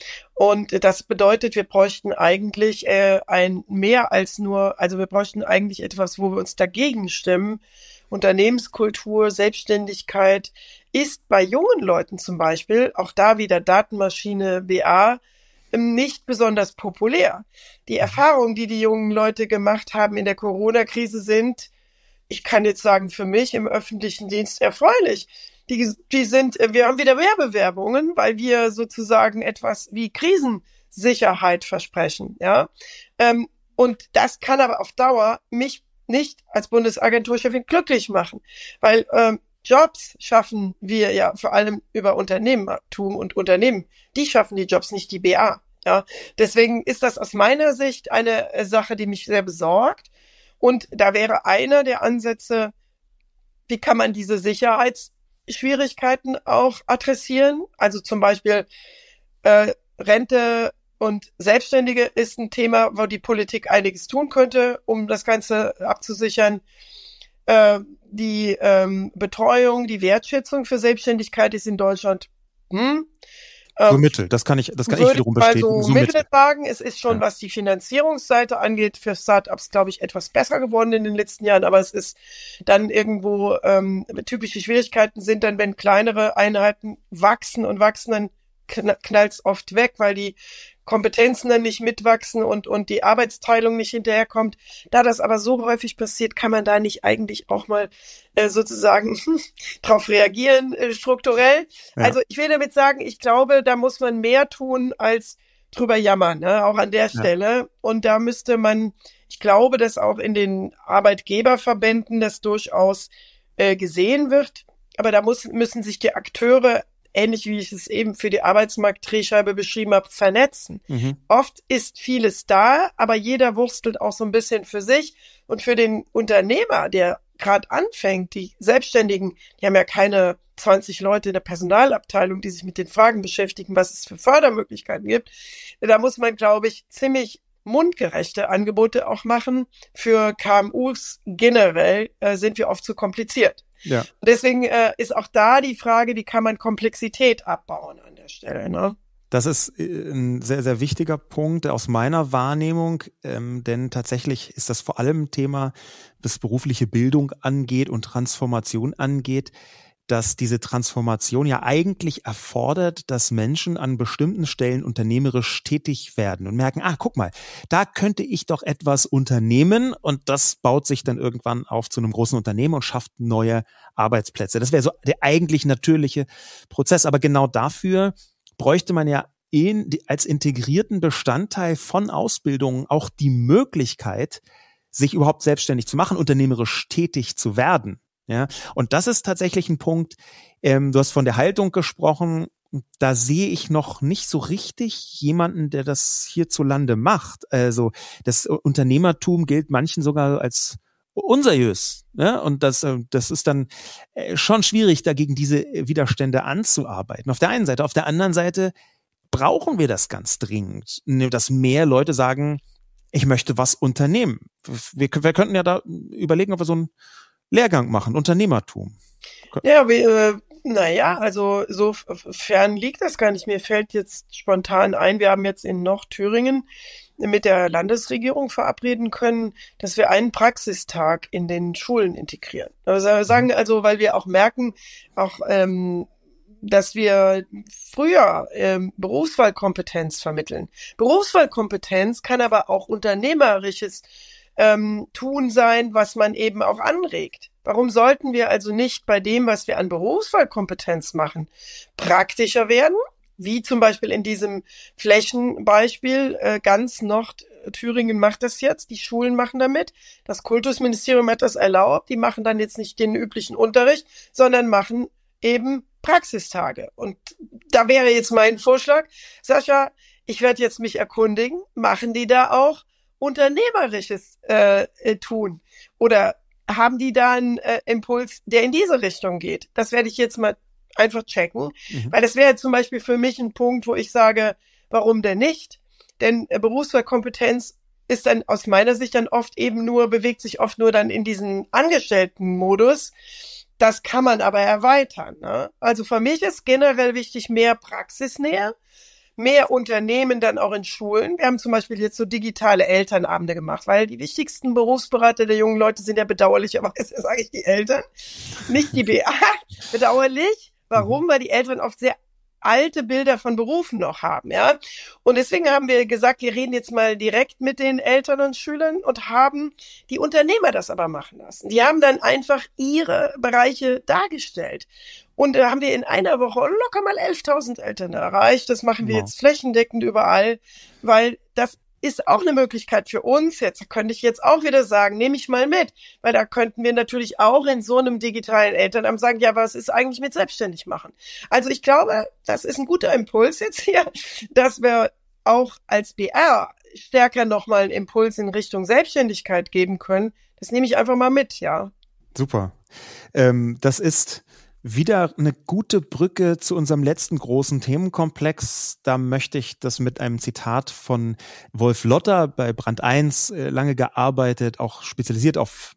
Und das bedeutet, wir bräuchten eigentlich äh, ein mehr als nur, also wir bräuchten eigentlich etwas, wo wir uns dagegen stimmen. Unternehmenskultur, Selbstständigkeit ist bei jungen Leuten zum Beispiel, auch da wieder Datenmaschine B A, nicht besonders populär. Die Erfahrungen, die die jungen Leute gemacht haben in der Corona-Krise sind, ich kann jetzt sagen, für mich im öffentlichen Dienst erfreulich. Die, die sind, wir haben wieder mehr Bewerbungen, weil wir sozusagen etwas wie Krisensicherheit versprechen, ja. Ähm, und das kann aber auf Dauer mich nicht als Bundesagenturchefin glücklich machen, weil ähm, Jobs schaffen wir ja vor allem über Unternehmertum und Unternehmen. Die schaffen die Jobs, nicht die B A, ja. Deswegen ist das aus meiner Sicht eine Sache, die mich sehr besorgt. Und da wäre einer der Ansätze, wie kann man diese Sicherheits Schwierigkeiten auch adressieren. Also zum Beispiel äh, Rente und Selbstständige ist ein Thema, wo die Politik einiges tun könnte, um das Ganze abzusichern. Äh, die ähm, Betreuung, die Wertschätzung für Selbstständigkeit ist in Deutschland hm, So Mittel, das kann ich, das kann ich wiederum bestätigen. Also so Mittel sagen, es ist schon, ja. was die Finanzierungsseite angeht, für Startups, glaube ich, etwas besser geworden in den letzten Jahren, aber es ist dann irgendwo, ähm, typische Schwierigkeiten sind dann, wenn kleinere Einheiten wachsen und wachsen, dann knallt's oft weg, weil die Kompetenzen dann nicht mitwachsen und und die Arbeitsteilung nicht hinterherkommt. Da das aber so häufig passiert, kann man da nicht eigentlich auch mal äh, sozusagen drauf reagieren, äh, strukturell. Ja. Also ich will damit sagen, ich glaube, da muss man mehr tun als drüber jammern, ne? Auch an der Stelle. Ja. Und da müsste man, ich glaube, dass auch in den Arbeitgeberverbänden das durchaus äh, gesehen wird. Aber da muss, müssen sich die Akteure, ähnlich wie ich es eben für die Arbeitsmarktdrehscheibe beschrieben habe, vernetzen. Mhm. Oft ist vieles da, aber jeder wurstelt auch so ein bisschen für sich. Und für den Unternehmer, der gerade anfängt, die Selbstständigen, die haben ja keine zwanzig Leute in der Personalabteilung, die sich mit den Fragen beschäftigen, was es für Fördermöglichkeiten gibt. Da muss man, glaube ich, ziemlich mundgerechte Angebote auch machen. Für K M Us generell äh, sind wir oft zu kompliziert. Ja. Und deswegen äh, ist auch da die Frage, wie kann man Komplexität abbauen an der Stelle, ne? Das ist ein sehr, sehr wichtiger Punkt aus meiner Wahrnehmung, ähm, denn tatsächlich ist das vor allem ein Thema, was berufliche Bildung angeht und Transformation angeht, dass diese Transformation ja eigentlich erfordert, dass Menschen an bestimmten Stellen unternehmerisch tätig werden und merken, ah, guck mal, da könnte ich doch etwas unternehmen und das baut sich dann irgendwann auf zu einem großen Unternehmen und schafft neue Arbeitsplätze. Das wäre so der eigentlich natürliche Prozess, aber genau dafür bräuchte man ja in, als integrierten Bestandteil von Ausbildungen auch die Möglichkeit, sich überhaupt selbstständig zu machen, unternehmerisch tätig zu werden. Ja, und das ist tatsächlich ein Punkt, ähm, du hast von der Haltung gesprochen, da sehe ich noch nicht so richtig jemanden, der das hierzulande macht. Also das Unternehmertum gilt manchen sogar als unseriös, ne? Und das, das ist dann schon schwierig, dagegen diese Widerstände anzuarbeiten. Auf der einen Seite, auf der anderen Seite brauchen wir das ganz dringend, dass mehr Leute sagen, ich möchte was unternehmen. Wir, wir könnten ja da überlegen, ob wir so ein Lehrgang machen, Unternehmertum. Ja, wie, äh, naja, also so fern liegt das gar nicht. Mir fällt jetzt spontan ein, wir haben jetzt in Nordthüringen mit der Landesregierung verabreden können, dass wir einen Praxistag in den Schulen integrieren. Also wir sagen also, weil wir auch merken, auch ähm, dass wir früher ähm, Berufswahlkompetenz vermitteln. Berufswahlkompetenz kann aber auch unternehmerisches Ähm, tun sein, was man eben auch anregt. Warum sollten wir also nicht bei dem, was wir an Berufswahlkompetenz machen, praktischer werden? Wie zum Beispiel in diesem Flächenbeispiel, äh, ganz Nordthüringen macht das jetzt, die Schulen machen damit, das Kultusministerium hat das erlaubt, die machen dann jetzt nicht den üblichen Unterricht, sondern machen eben Praxistage. Und da wäre jetzt mein Vorschlag, Sascha, ich werde jetzt mich erkundigen, machen die da auch Unternehmerisches äh, äh, tun? Oder haben die da einen äh, Impuls, der in diese Richtung geht? Das werde ich jetzt mal einfach checken, mhm. weil das wäre zum Beispiel für mich ein Punkt, wo ich sage, warum denn nicht? Denn äh, Berufswahlkompetenz ist dann aus meiner Sicht dann oft eben nur, bewegt sich oft nur dann in diesen Angestelltenmodus. Das kann man aber erweitern, ne? Also für mich ist generell wichtig, mehr Praxisnähe, mehr Unternehmen dann auch in Schulen. Wir haben zum Beispiel jetzt so digitale Elternabende gemacht, weil die wichtigsten Berufsberater der jungen Leute sind ja bedauerlicherweise, sage ich, die Eltern, nicht die B A. Bedauerlich. Warum? Weil die Eltern oft sehr alte Bilder von Berufen noch haben, ja. Und deswegen haben wir gesagt, wir reden jetzt mal direkt mit den Eltern und Schülern und haben die Unternehmer das aber machen lassen. Die haben dann einfach ihre Bereiche dargestellt. Und da haben wir in einer Woche locker mal elftausend Eltern erreicht. Das machen wir wow. jetzt flächendeckend überall, weil das ist auch eine Möglichkeit für uns. Jetzt könnte ich jetzt auch wieder sagen, nehme ich mal mit, weil da könnten wir natürlich auch in so einem digitalen Elternamt sagen, ja, was ist eigentlich mit selbstständig machen? Also ich glaube, das ist ein guter Impuls jetzt hier, dass wir auch als B R stärker nochmal einen Impuls in Richtung Selbstständigkeit geben können. Das nehme ich einfach mal mit, ja. Super. Ähm, das ist wieder eine gute Brücke zu unserem letzten großen Themenkomplex. Da möchte ich das mit einem Zitat von Wolf Lotter, bei Brand eins äh, lange gearbeitet, auch spezialisiert auf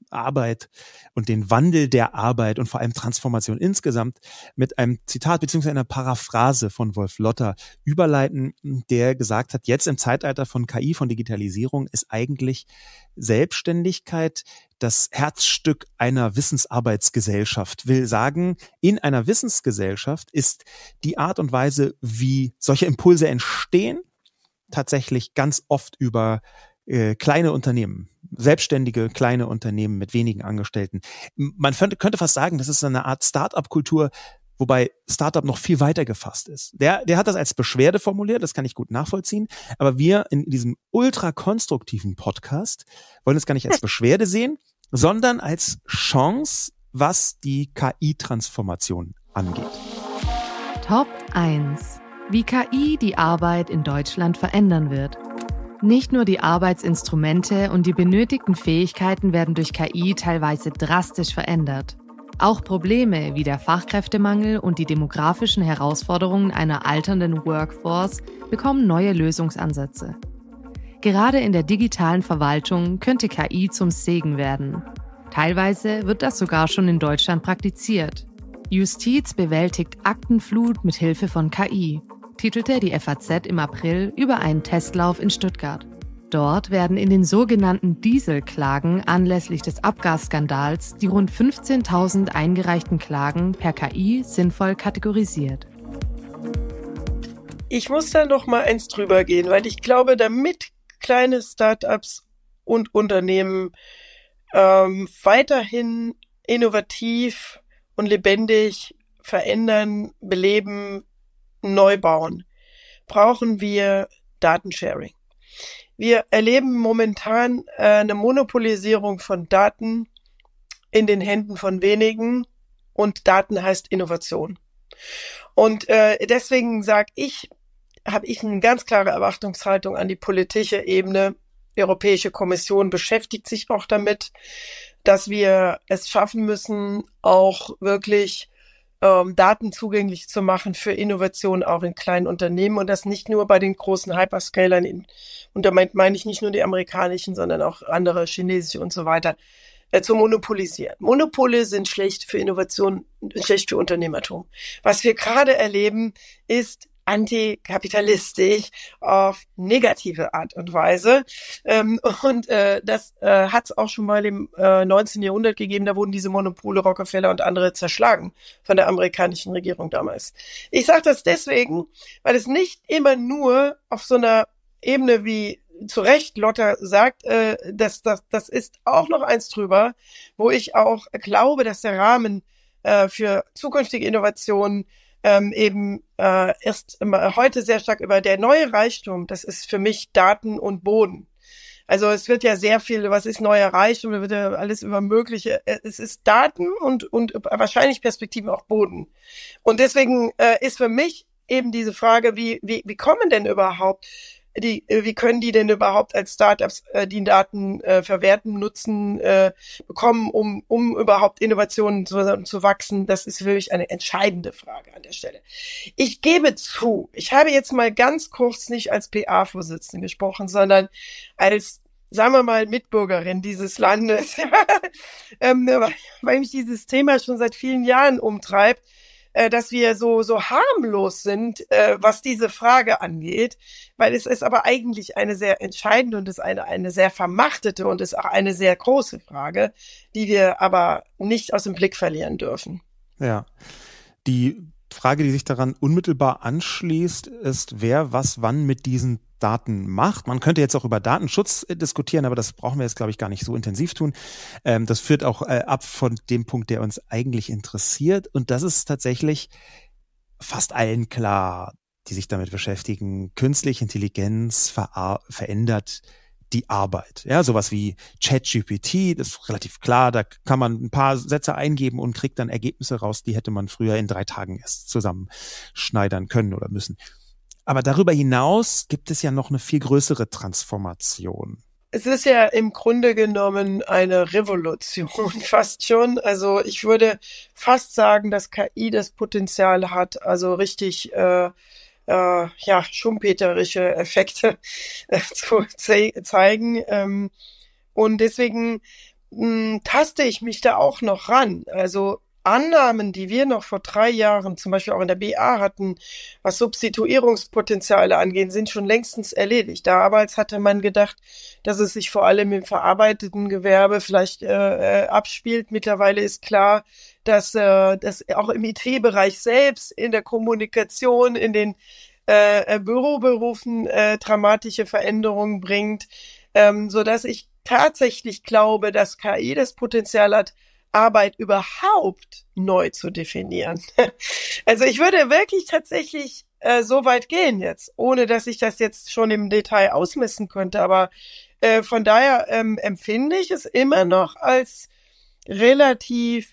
Arbeit und den Wandel der Arbeit und vor allem Transformation insgesamt mit einem Zitat bzw. einer Paraphrase von Wolf Lotter überleiten, der gesagt hat, jetzt im Zeitalter von K I, von Digitalisierung ist eigentlich Selbstständigkeit das Herzstück einer Wissensarbeitsgesellschaft. Will sagen, in einer Wissensgesellschaft ist die Art und Weise, wie solche Impulse entstehen, tatsächlich ganz oft über äh, kleine Unternehmen, selbstständige kleine Unternehmen mit wenigen Angestellten. Man könnte, könnte fast sagen, das ist eine Art Start-up-Kultur, wobei Startup noch viel weiter gefasst ist. Der, der hat das als Beschwerde formuliert, das kann ich gut nachvollziehen, aber wir in diesem ultra-konstruktiven Podcast wollen es gar nicht als Beschwerde sehen, sondern als Chance, was die K I-Transformation angeht. Top eins. Wie K I die Arbeit in Deutschland verändern wird. Nicht nur die Arbeitsinstrumente und die benötigten Fähigkeiten werden durch K I teilweise drastisch verändert. Auch Probleme wie der Fachkräftemangel und die demografischen Herausforderungen einer alternden Workforce bekommen neue Lösungsansätze. Gerade in der digitalen Verwaltung könnte K I zum Segen werden. Teilweise wird das sogar schon in Deutschland praktiziert. Justiz bewältigt Aktenflut mit Hilfe von K I, titelte die F A Z im April über einen Testlauf in Stuttgart. Dort werden in den sogenannten Dieselklagen anlässlich des Abgasskandals die rund fünfzehntausend eingereichten Klagen per K I sinnvoll kategorisiert. Ich muss da noch mal eins drüber gehen, weil ich glaube, damit kleine Startups und Unternehmen ähm, weiterhin innovativ und lebendig verändern, beleben, neu bauen, brauchen wir Datensharing. Wir erleben momentan äh, eine Monopolisierung von Daten in den Händen von wenigen und Daten heißt Innovation. Und äh, deswegen sage ich, habe ich eine ganz klare Erwartungshaltung an die politische Ebene. Die Europäische Kommission beschäftigt sich auch damit, dass wir es schaffen müssen, auch wirklich ähm, Daten zugänglich zu machen für Innovation auch in kleinen Unternehmen und das nicht nur bei den großen Hyperscalern, in, und damit meine ich nicht nur die amerikanischen, sondern auch andere chinesische und so weiter, äh, zu monopolisieren. Monopole sind schlecht für Innovation, schlecht für Unternehmertum. Was wir gerade erleben, ist antikapitalistisch auf negative Art und Weise. Ähm, und äh, das äh, hat es auch schon mal im äh, neunzehnten Jahrhundert gegeben. Da wurden diese Monopole Rockefeller und andere zerschlagen von der amerikanischen Regierung damals. Ich sage das deswegen, weil es nicht immer nur auf so einer Ebene wie zu Recht Lotter sagt, äh, dass das das ist auch noch eins drüber, wo ich auch glaube, dass der Rahmen äh, für zukünftige Innovationen Ähm, eben äh, erst immer, heute sehr stark über der neue Reichtum, das ist für mich Daten und Boden. Also es wird ja sehr viel, was ist neuer Reichtum, da wird ja alles über mögliche, es ist Daten und und wahrscheinlich Perspektiven auch Boden. Und deswegen äh, ist für mich eben diese Frage, wie wie wie kommen denn überhaupt die, wie können die denn überhaupt als Startups äh, die Daten äh, verwerten, nutzen, äh, bekommen, um um überhaupt Innovationen zu, zu wachsen? Das ist wirklich eine entscheidende Frage an der Stelle. Ich gebe zu, ich habe jetzt mal ganz kurz nicht als P A-Vorsitzende gesprochen, sondern als, sagen wir mal, Mitbürgerin dieses Landes, ähm, weil mich dieses Thema schon seit vielen Jahren umtreibt, dass wir so so harmlos sind, äh, was diese Frage angeht, weil es ist aber eigentlich eine sehr entscheidende und ist eine eine sehr vermachtete und ist auch eine sehr große Frage, die wir aber nicht aus dem Blick verlieren dürfen. Ja, die Frage, die sich daran unmittelbar anschließt, ist, wer was wann mit diesen Daten macht. Man könnte jetzt auch über Datenschutz äh, diskutieren, aber das brauchen wir jetzt, glaube ich, gar nicht so intensiv tun. Ähm, das führt auch äh, ab von dem Punkt, der uns eigentlich interessiert. Und das ist tatsächlich fast allen klar, die sich damit beschäftigen. Künstliche Intelligenz ver- verändert die Arbeit. Ja, sowas wie ChatGPT, das ist relativ klar, da kann man ein paar Sätze eingeben und kriegt dann Ergebnisse raus, die hätte man früher in drei Tagen erst zusammenschneidern können oder müssen. Aber darüber hinaus gibt es ja noch eine viel größere Transformation. Es ist ja im Grunde genommen eine Revolution, fast schon. Also ich würde fast sagen, dass K I das Potenzial hat, also richtig äh, äh, ja schumpeterische Effekte äh, zu ze- zeigen. Ähm, und deswegen mh, taste ich mich da auch noch ran. Also Annahmen, die wir noch vor drei Jahren zum Beispiel auch in der B A hatten, was Substituierungspotenziale angeht, sind schon längstens erledigt. Damals hatte man gedacht, dass es sich vor allem im verarbeiteten Gewerbe vielleicht äh, äh, abspielt. Mittlerweile ist klar, dass äh, das auch im I T-Bereich selbst, in der Kommunikation, in den äh, Büroberufen äh, dramatische Veränderungen bringt, ähm, so dass ich tatsächlich glaube, dass K I das Potenzial hat, Arbeit überhaupt neu zu definieren. Also ich würde wirklich tatsächlich äh, so weit gehen jetzt, ohne dass ich das jetzt schon im Detail ausmessen könnte. Aber äh, von daher ähm, empfinde ich es immer noch als relativ,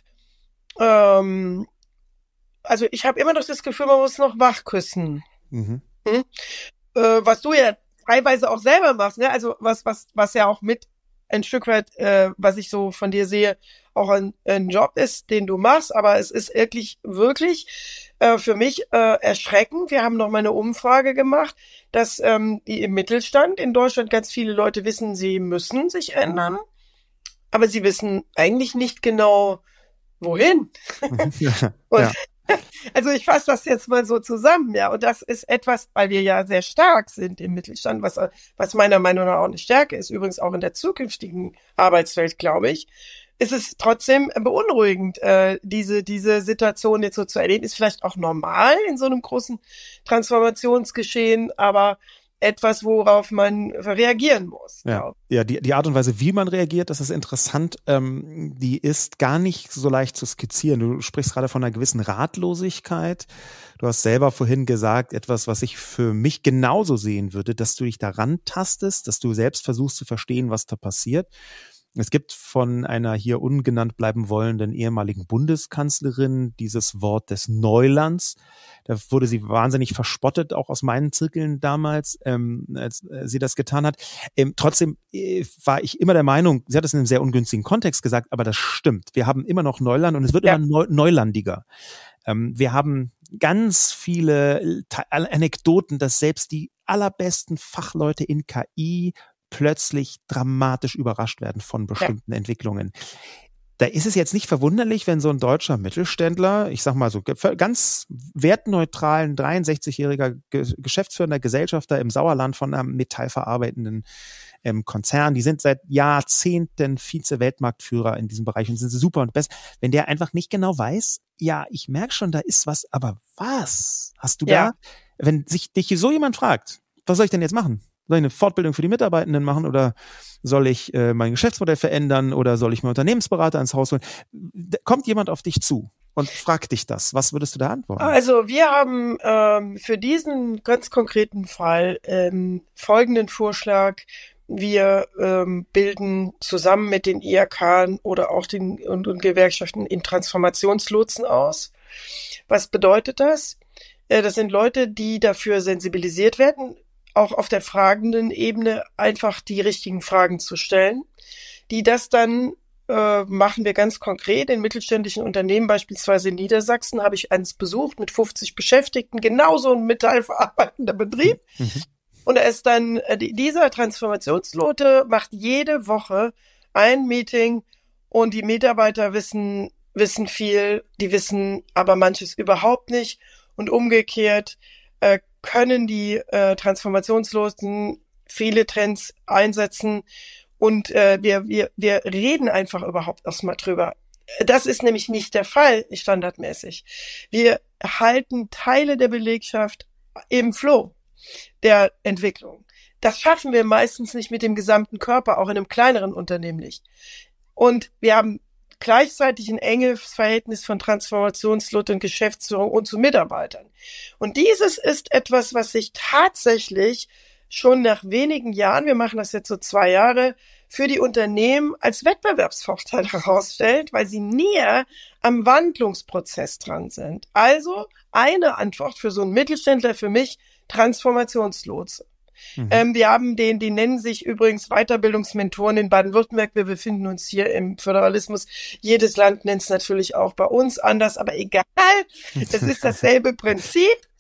ähm, also ich habe immer noch das Gefühl, man muss noch wachküssen. Mhm. Hm? Äh, was du ja teilweise auch selber machst, ne? Also was, was, was ja auch mit ein Stück weit, äh, was ich so von dir sehe, auch ein, ein Job ist, den du machst, aber es ist wirklich, wirklich äh, für mich äh, erschreckend. Wir haben noch mal eine Umfrage gemacht, dass ähm, die im Mittelstand in Deutschland ganz viele Leute wissen, sie müssen sich ändern, aber sie wissen eigentlich nicht genau, wohin. Ja, und ja. Also ich fasse das jetzt mal so zusammen, ja, und das ist etwas, weil wir ja sehr stark sind im Mittelstand, was, was meiner Meinung nach auch eine Stärke ist, übrigens auch in der zukünftigen Arbeitswelt, glaube ich, ist es trotzdem beunruhigend, äh, diese diese Situation jetzt so zu erleben. Ist vielleicht auch normal in so einem großen Transformationsgeschehen, aber etwas, worauf man reagieren muss. Ja, ja die, die Art und Weise, wie man reagiert, das ist interessant, ähm, die ist gar nicht so leicht zu skizzieren. Du sprichst gerade von einer gewissen Ratlosigkeit. Du hast selber vorhin gesagt, etwas, was ich für mich genauso sehen würde, dass du dich daran tastest, dass du selbst versuchst zu verstehen, was da passiert. Es gibt von einer hier ungenannt bleiben wollenden ehemaligen Bundeskanzlerin dieses Wort des Neulands. Da wurde sie wahnsinnig verspottet, auch aus meinen Zirkeln damals, ähm, als äh, sie das getan hat. Ähm, trotzdem äh, war ich immer der Meinung, sie hat es in einem sehr ungünstigen Kontext gesagt, aber das stimmt. Wir haben immer noch Neuland und es wird ja. immer neu, neulandiger. Ähm, wir haben ganz viele Anekdoten, dass selbst die allerbesten Fachleute in K I plötzlich dramatisch überrascht werden von bestimmten ja. Entwicklungen. Da ist es jetzt nicht verwunderlich, wenn so ein deutscher Mittelständler, ich sag mal so ganz wertneutralen dreiundsechzigjähriger Ge- geschäftsführender Gesellschafter im Sauerland von einem metallverarbeitenden ähm, Konzern, die sind seit Jahrzehnten Vize-Weltmarktführer in diesem Bereich und sind super und best. Wenn der einfach nicht genau weiß, ja, ich merke schon, da ist was, aber was hast du ja. da? Wenn sich dich so jemand fragt, was soll ich denn jetzt machen? Soll ich eine Fortbildung für die Mitarbeitenden machen oder soll ich äh, mein Geschäftsmodell verändern oder soll ich mir Unternehmensberater ins Haus holen? Kommt jemand auf dich zu und fragt dich das? Was würdest du da antworten? Also wir haben ähm, für diesen ganz konkreten Fall ähm, folgenden Vorschlag. Wir ähm, bilden zusammen mit den I H K oder auch den und, und Gewerkschaften in Transformationslotsen aus. Was bedeutet das? Äh, das sind Leute, die dafür sensibilisiert werden, auch auf der fragenden Ebene einfach die richtigen Fragen zu stellen, die das dann äh, machen wir ganz konkret in mittelständischen Unternehmen, beispielsweise in Niedersachsen habe ich eins besucht mit fünfzig Beschäftigten, genauso ein metallverarbeitender Betrieb. Mhm. Und er ist dann, äh, dieser Transformationslote macht jede Woche ein Meeting und die Mitarbeiter wissen, wissen viel, die wissen aber manches überhaupt nicht und umgekehrt äh, können die äh, Transformationslosen viele Trends einsetzen und äh, wir, wir, wir reden einfach überhaupt erstmal drüber. Das ist nämlich nicht der Fall standardmäßig. Wir halten Teile der Belegschaft im Flow der Entwicklung. Das schaffen wir meistens nicht mit dem gesamten Körper, auch in einem kleineren Unternehmen nicht. Und wir haben gleichzeitig ein enges Verhältnis von Transformationslot und Geschäftsführung und zu Mitarbeitern. Und dieses ist etwas, was sich tatsächlich schon nach wenigen Jahren, wir machen das jetzt so zwei Jahre, für die Unternehmen als Wettbewerbsvorteil herausstellt, weil sie näher am Wandlungsprozess dran sind. Also eine Antwort für so einen Mittelständler für mich, Transformationslotse. Mhm. Ähm, wir haben den, die nennen sich übrigens Weiterbildungsmentoren in Baden-Württemberg. Wir befinden uns hier im Föderalismus. Jedes Land nennt es natürlich auch bei uns anders, aber egal. Es ist dasselbe Prinzip.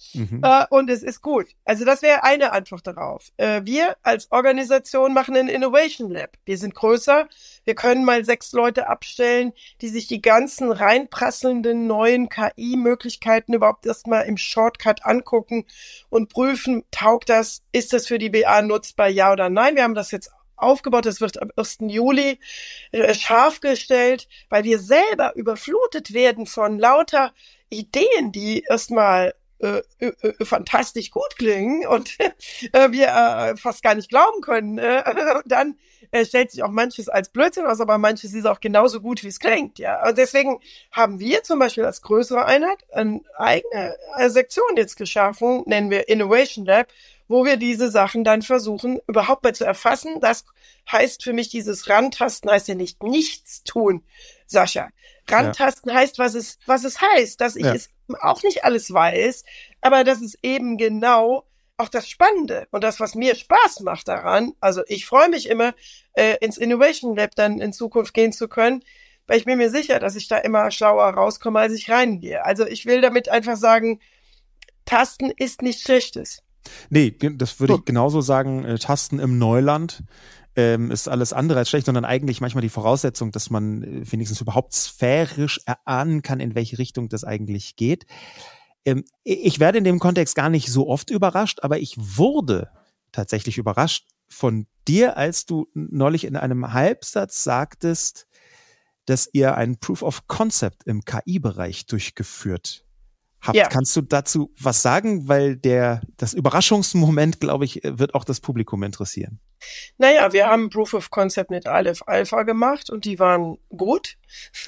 Mhm. Äh, und es ist gut. Also das wäre eine Antwort darauf. Äh, wir als Organisation machen ein Innovation Lab. Wir sind größer. Wir können mal sechs Leute abstellen, die sich die ganzen reinprasselnden neuen K I-Möglichkeiten überhaupt erstmal im Shortcut angucken und prüfen, taugt das, ist das für die B A nutzbar, ja oder nein. Wir haben das jetzt aufgebaut, das wird am ersten Juli äh, scharf gestellt, weil wir selber überflutet werden von lauter Ideen, die erstmal äh, äh, fantastisch gut klingen und äh, wir äh, fast gar nicht glauben können. Äh, dann äh, stellt sich auch manches als Blödsinn aus, aber manches ist auch genauso gut, wie es klingt. Ja, und deswegen haben wir zum Beispiel als größere Einheit eine eigene äh, Sektion jetzt geschaffen, nennen wir Innovation Lab, wo wir diese Sachen dann versuchen, überhaupt mal zu erfassen. Das heißt für mich, dieses Rantasten heißt ja nicht nichts tun, Sascha. Rantasten ja. heißt, was es, was es heißt, dass ich ja. es auch nicht alles weiß, aber das ist eben genau auch das Spannende und das, was mir Spaß macht daran. Also ich freue mich immer, äh, ins Innovation Lab dann in Zukunft gehen zu können, weil ich bin mir sicher, dass ich da immer schlauer rauskomme, als ich reingehe. Also ich will damit einfach sagen, Tasten ist nichts Schlechtes. Nee, das würde ich genauso sagen. Äh, Tasten im Neuland ähm, ist alles andere als schlecht, sondern eigentlich manchmal die Voraussetzung, dass man äh, wenigstens überhaupt sphärisch erahnen kann, in welche Richtung das eigentlich geht. Ähm, ich werde in dem Kontext gar nicht so oft überrascht, aber ich wurde tatsächlich überrascht von dir, als du neulich in einem Halbsatz sagtest, dass ihr einen Proof of Concept im K I-Bereich durchgeführt habt. Ja. Kannst du dazu was sagen? Weil der, das Überraschungsmoment, glaube ich, wird auch das Publikum interessieren. Naja, wir haben Proof of Concept mit Aleph Alpha gemacht und die waren gut.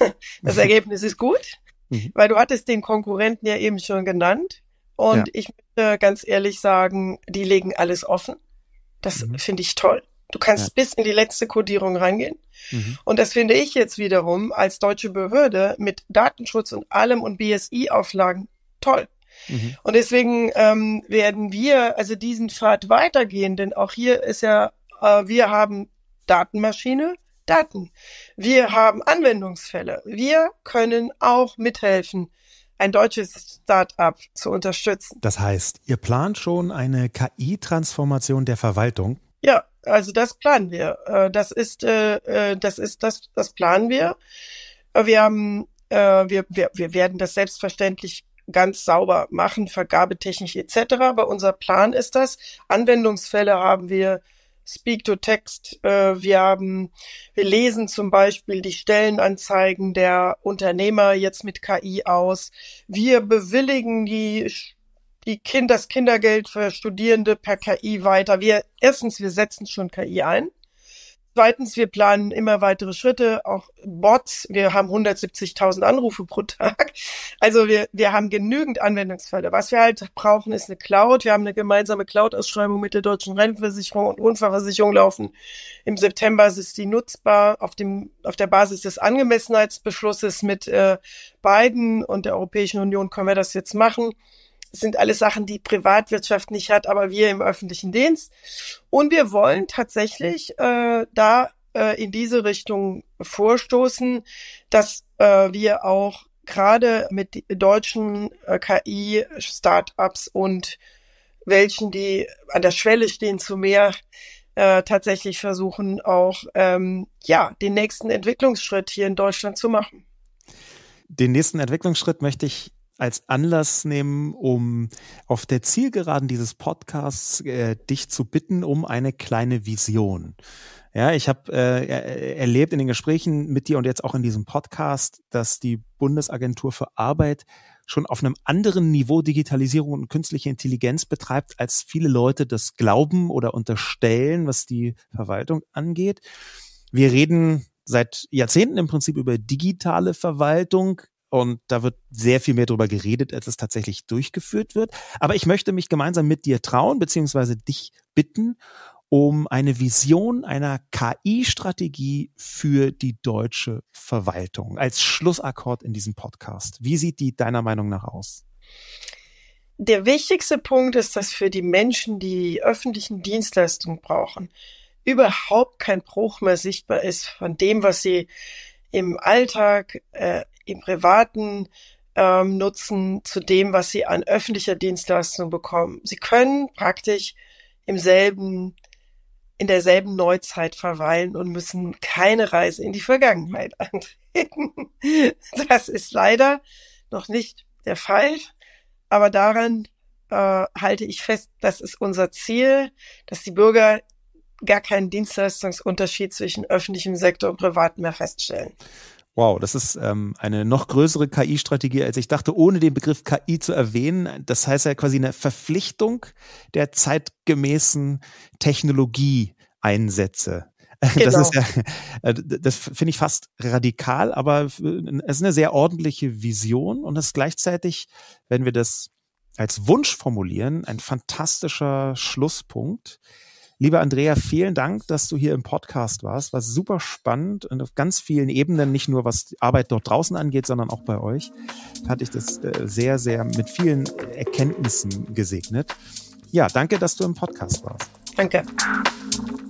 Das Ergebnis ist gut, mhm. weil du hattest den Konkurrenten ja eben schon genannt. Und ja. ich möchte ganz ehrlich sagen, die legen alles offen. Das mhm. finde ich toll. Du kannst ja. bis in die letzte Codierung reingehen. Mhm. Und das finde ich jetzt wiederum als deutsche Behörde mit Datenschutz und allem und B S I-Auflagen toll. Mhm. Und deswegen ähm, werden wir also diesen Pfad weitergehen, denn auch hier ist ja, äh, wir haben Datenmaschine, Daten. Wir haben Anwendungsfälle. Wir können auch mithelfen, ein deutsches Start-up zu unterstützen. Das heißt, ihr plant schon eine K I-Transformation der Verwaltung? Ja, also das planen wir. Äh, das ist, äh, das ist, das, das planen wir. Wir haben, äh, wir, wir, wir werden das selbstverständlich ganz sauber machen, vergabetechnisch et cetera. Aber unser Plan ist das. Anwendungsfälle haben wir, Speak-to-Text. Äh, wir haben, wir lesen zum Beispiel die Stellenanzeigen der Unternehmer jetzt mit K I aus. Wir bewilligen die die Kind, das Kindergeld für Studierende per K I weiter. Wir, erstens, wir setzen schon K I ein. Zweitens, wir planen immer weitere Schritte, auch Bots. Wir haben hundertsiebzigtausend Anrufe pro Tag. Also wir, wir haben genügend Anwendungsfälle. Was wir halt brauchen, ist eine Cloud. Wir haben eine gemeinsame Cloud-Ausschreibung mit der Deutschen Rentenversicherung und Unfallversicherung laufen. Im September ist die nutzbar. Auf dem, auf der Basis des Angemessenheitsbeschlusses mit äh, Biden und der Europäischen Union können wir das jetzt machen. Das sind alles Sachen, die Privatwirtschaft nicht hat, aber wir im öffentlichen Dienst. Und wir wollen tatsächlich äh, da äh, in diese Richtung vorstoßen, dass äh, wir auch gerade mit deutschen äh, K I-Startups und welchen, die an der Schwelle stehen zu mehr, äh, tatsächlich versuchen, auch ähm, ja den nächsten Entwicklungsschritt hier in Deutschland zu machen. Den nächsten Entwicklungsschritt möchte ich als Anlass nehmen, um auf der Zielgeraden dieses Podcasts äh, dich zu bitten um eine kleine Vision. Ja, ich habe äh, erlebt in den Gesprächen mit dir und jetzt auch in diesem Podcast, dass die Bundesagentur für Arbeit schon auf einem anderen Niveau Digitalisierung und künstliche Intelligenz betreibt, als viele Leute das glauben oder unterstellen, was die Verwaltung angeht. Wir reden seit Jahrzehnten im Prinzip über digitale Verwaltung. Und da wird sehr viel mehr darüber geredet, als es tatsächlich durchgeführt wird. Aber ich möchte mich gemeinsam mit dir trauen, beziehungsweise dich bitten, um eine Vision einer K I-Strategie für die deutsche Verwaltung als Schlussakkord in diesem Podcast. Wie sieht die deiner Meinung nach aus? Der wichtigste Punkt ist, dass für die Menschen, die öffentlichen Dienstleistungen brauchen, überhaupt kein Bruch mehr sichtbar ist von dem, was sie im Alltag, äh, im Privaten ähm, nutzen zu dem, was sie an öffentlicher Dienstleistung bekommen. Sie können praktisch im selben, in derselben Neuzeit verweilen und müssen keine Reise in die Vergangenheit antreten. Das ist leider noch nicht der Fall, aber daran äh, halte ich fest, das ist unser Ziel, dass die Bürger gar keinen Dienstleistungsunterschied zwischen öffentlichem Sektor und privatem mehr feststellen. Wow, das ist ähm, eine noch größere K I-Strategie, als ich dachte, ohne den Begriff K I zu erwähnen. Das heißt ja quasi eine Verpflichtung der zeitgemäßen Technologieeinsätze. Genau. Das ist ja, das finde ich fast radikal, aber es ist eine sehr ordentliche Vision und es ist gleichzeitig, wenn wir das als Wunsch formulieren, ein fantastischer Schlusspunkt. Liebe Andrea, vielen Dank, dass du hier im Podcast warst. War super spannend und auf ganz vielen Ebenen, nicht nur was die Arbeit dort draußen angeht, sondern auch bei euch, fand ich das sehr, sehr mit vielen Erkenntnissen gesegnet. Ja, danke, dass du im Podcast warst. Danke.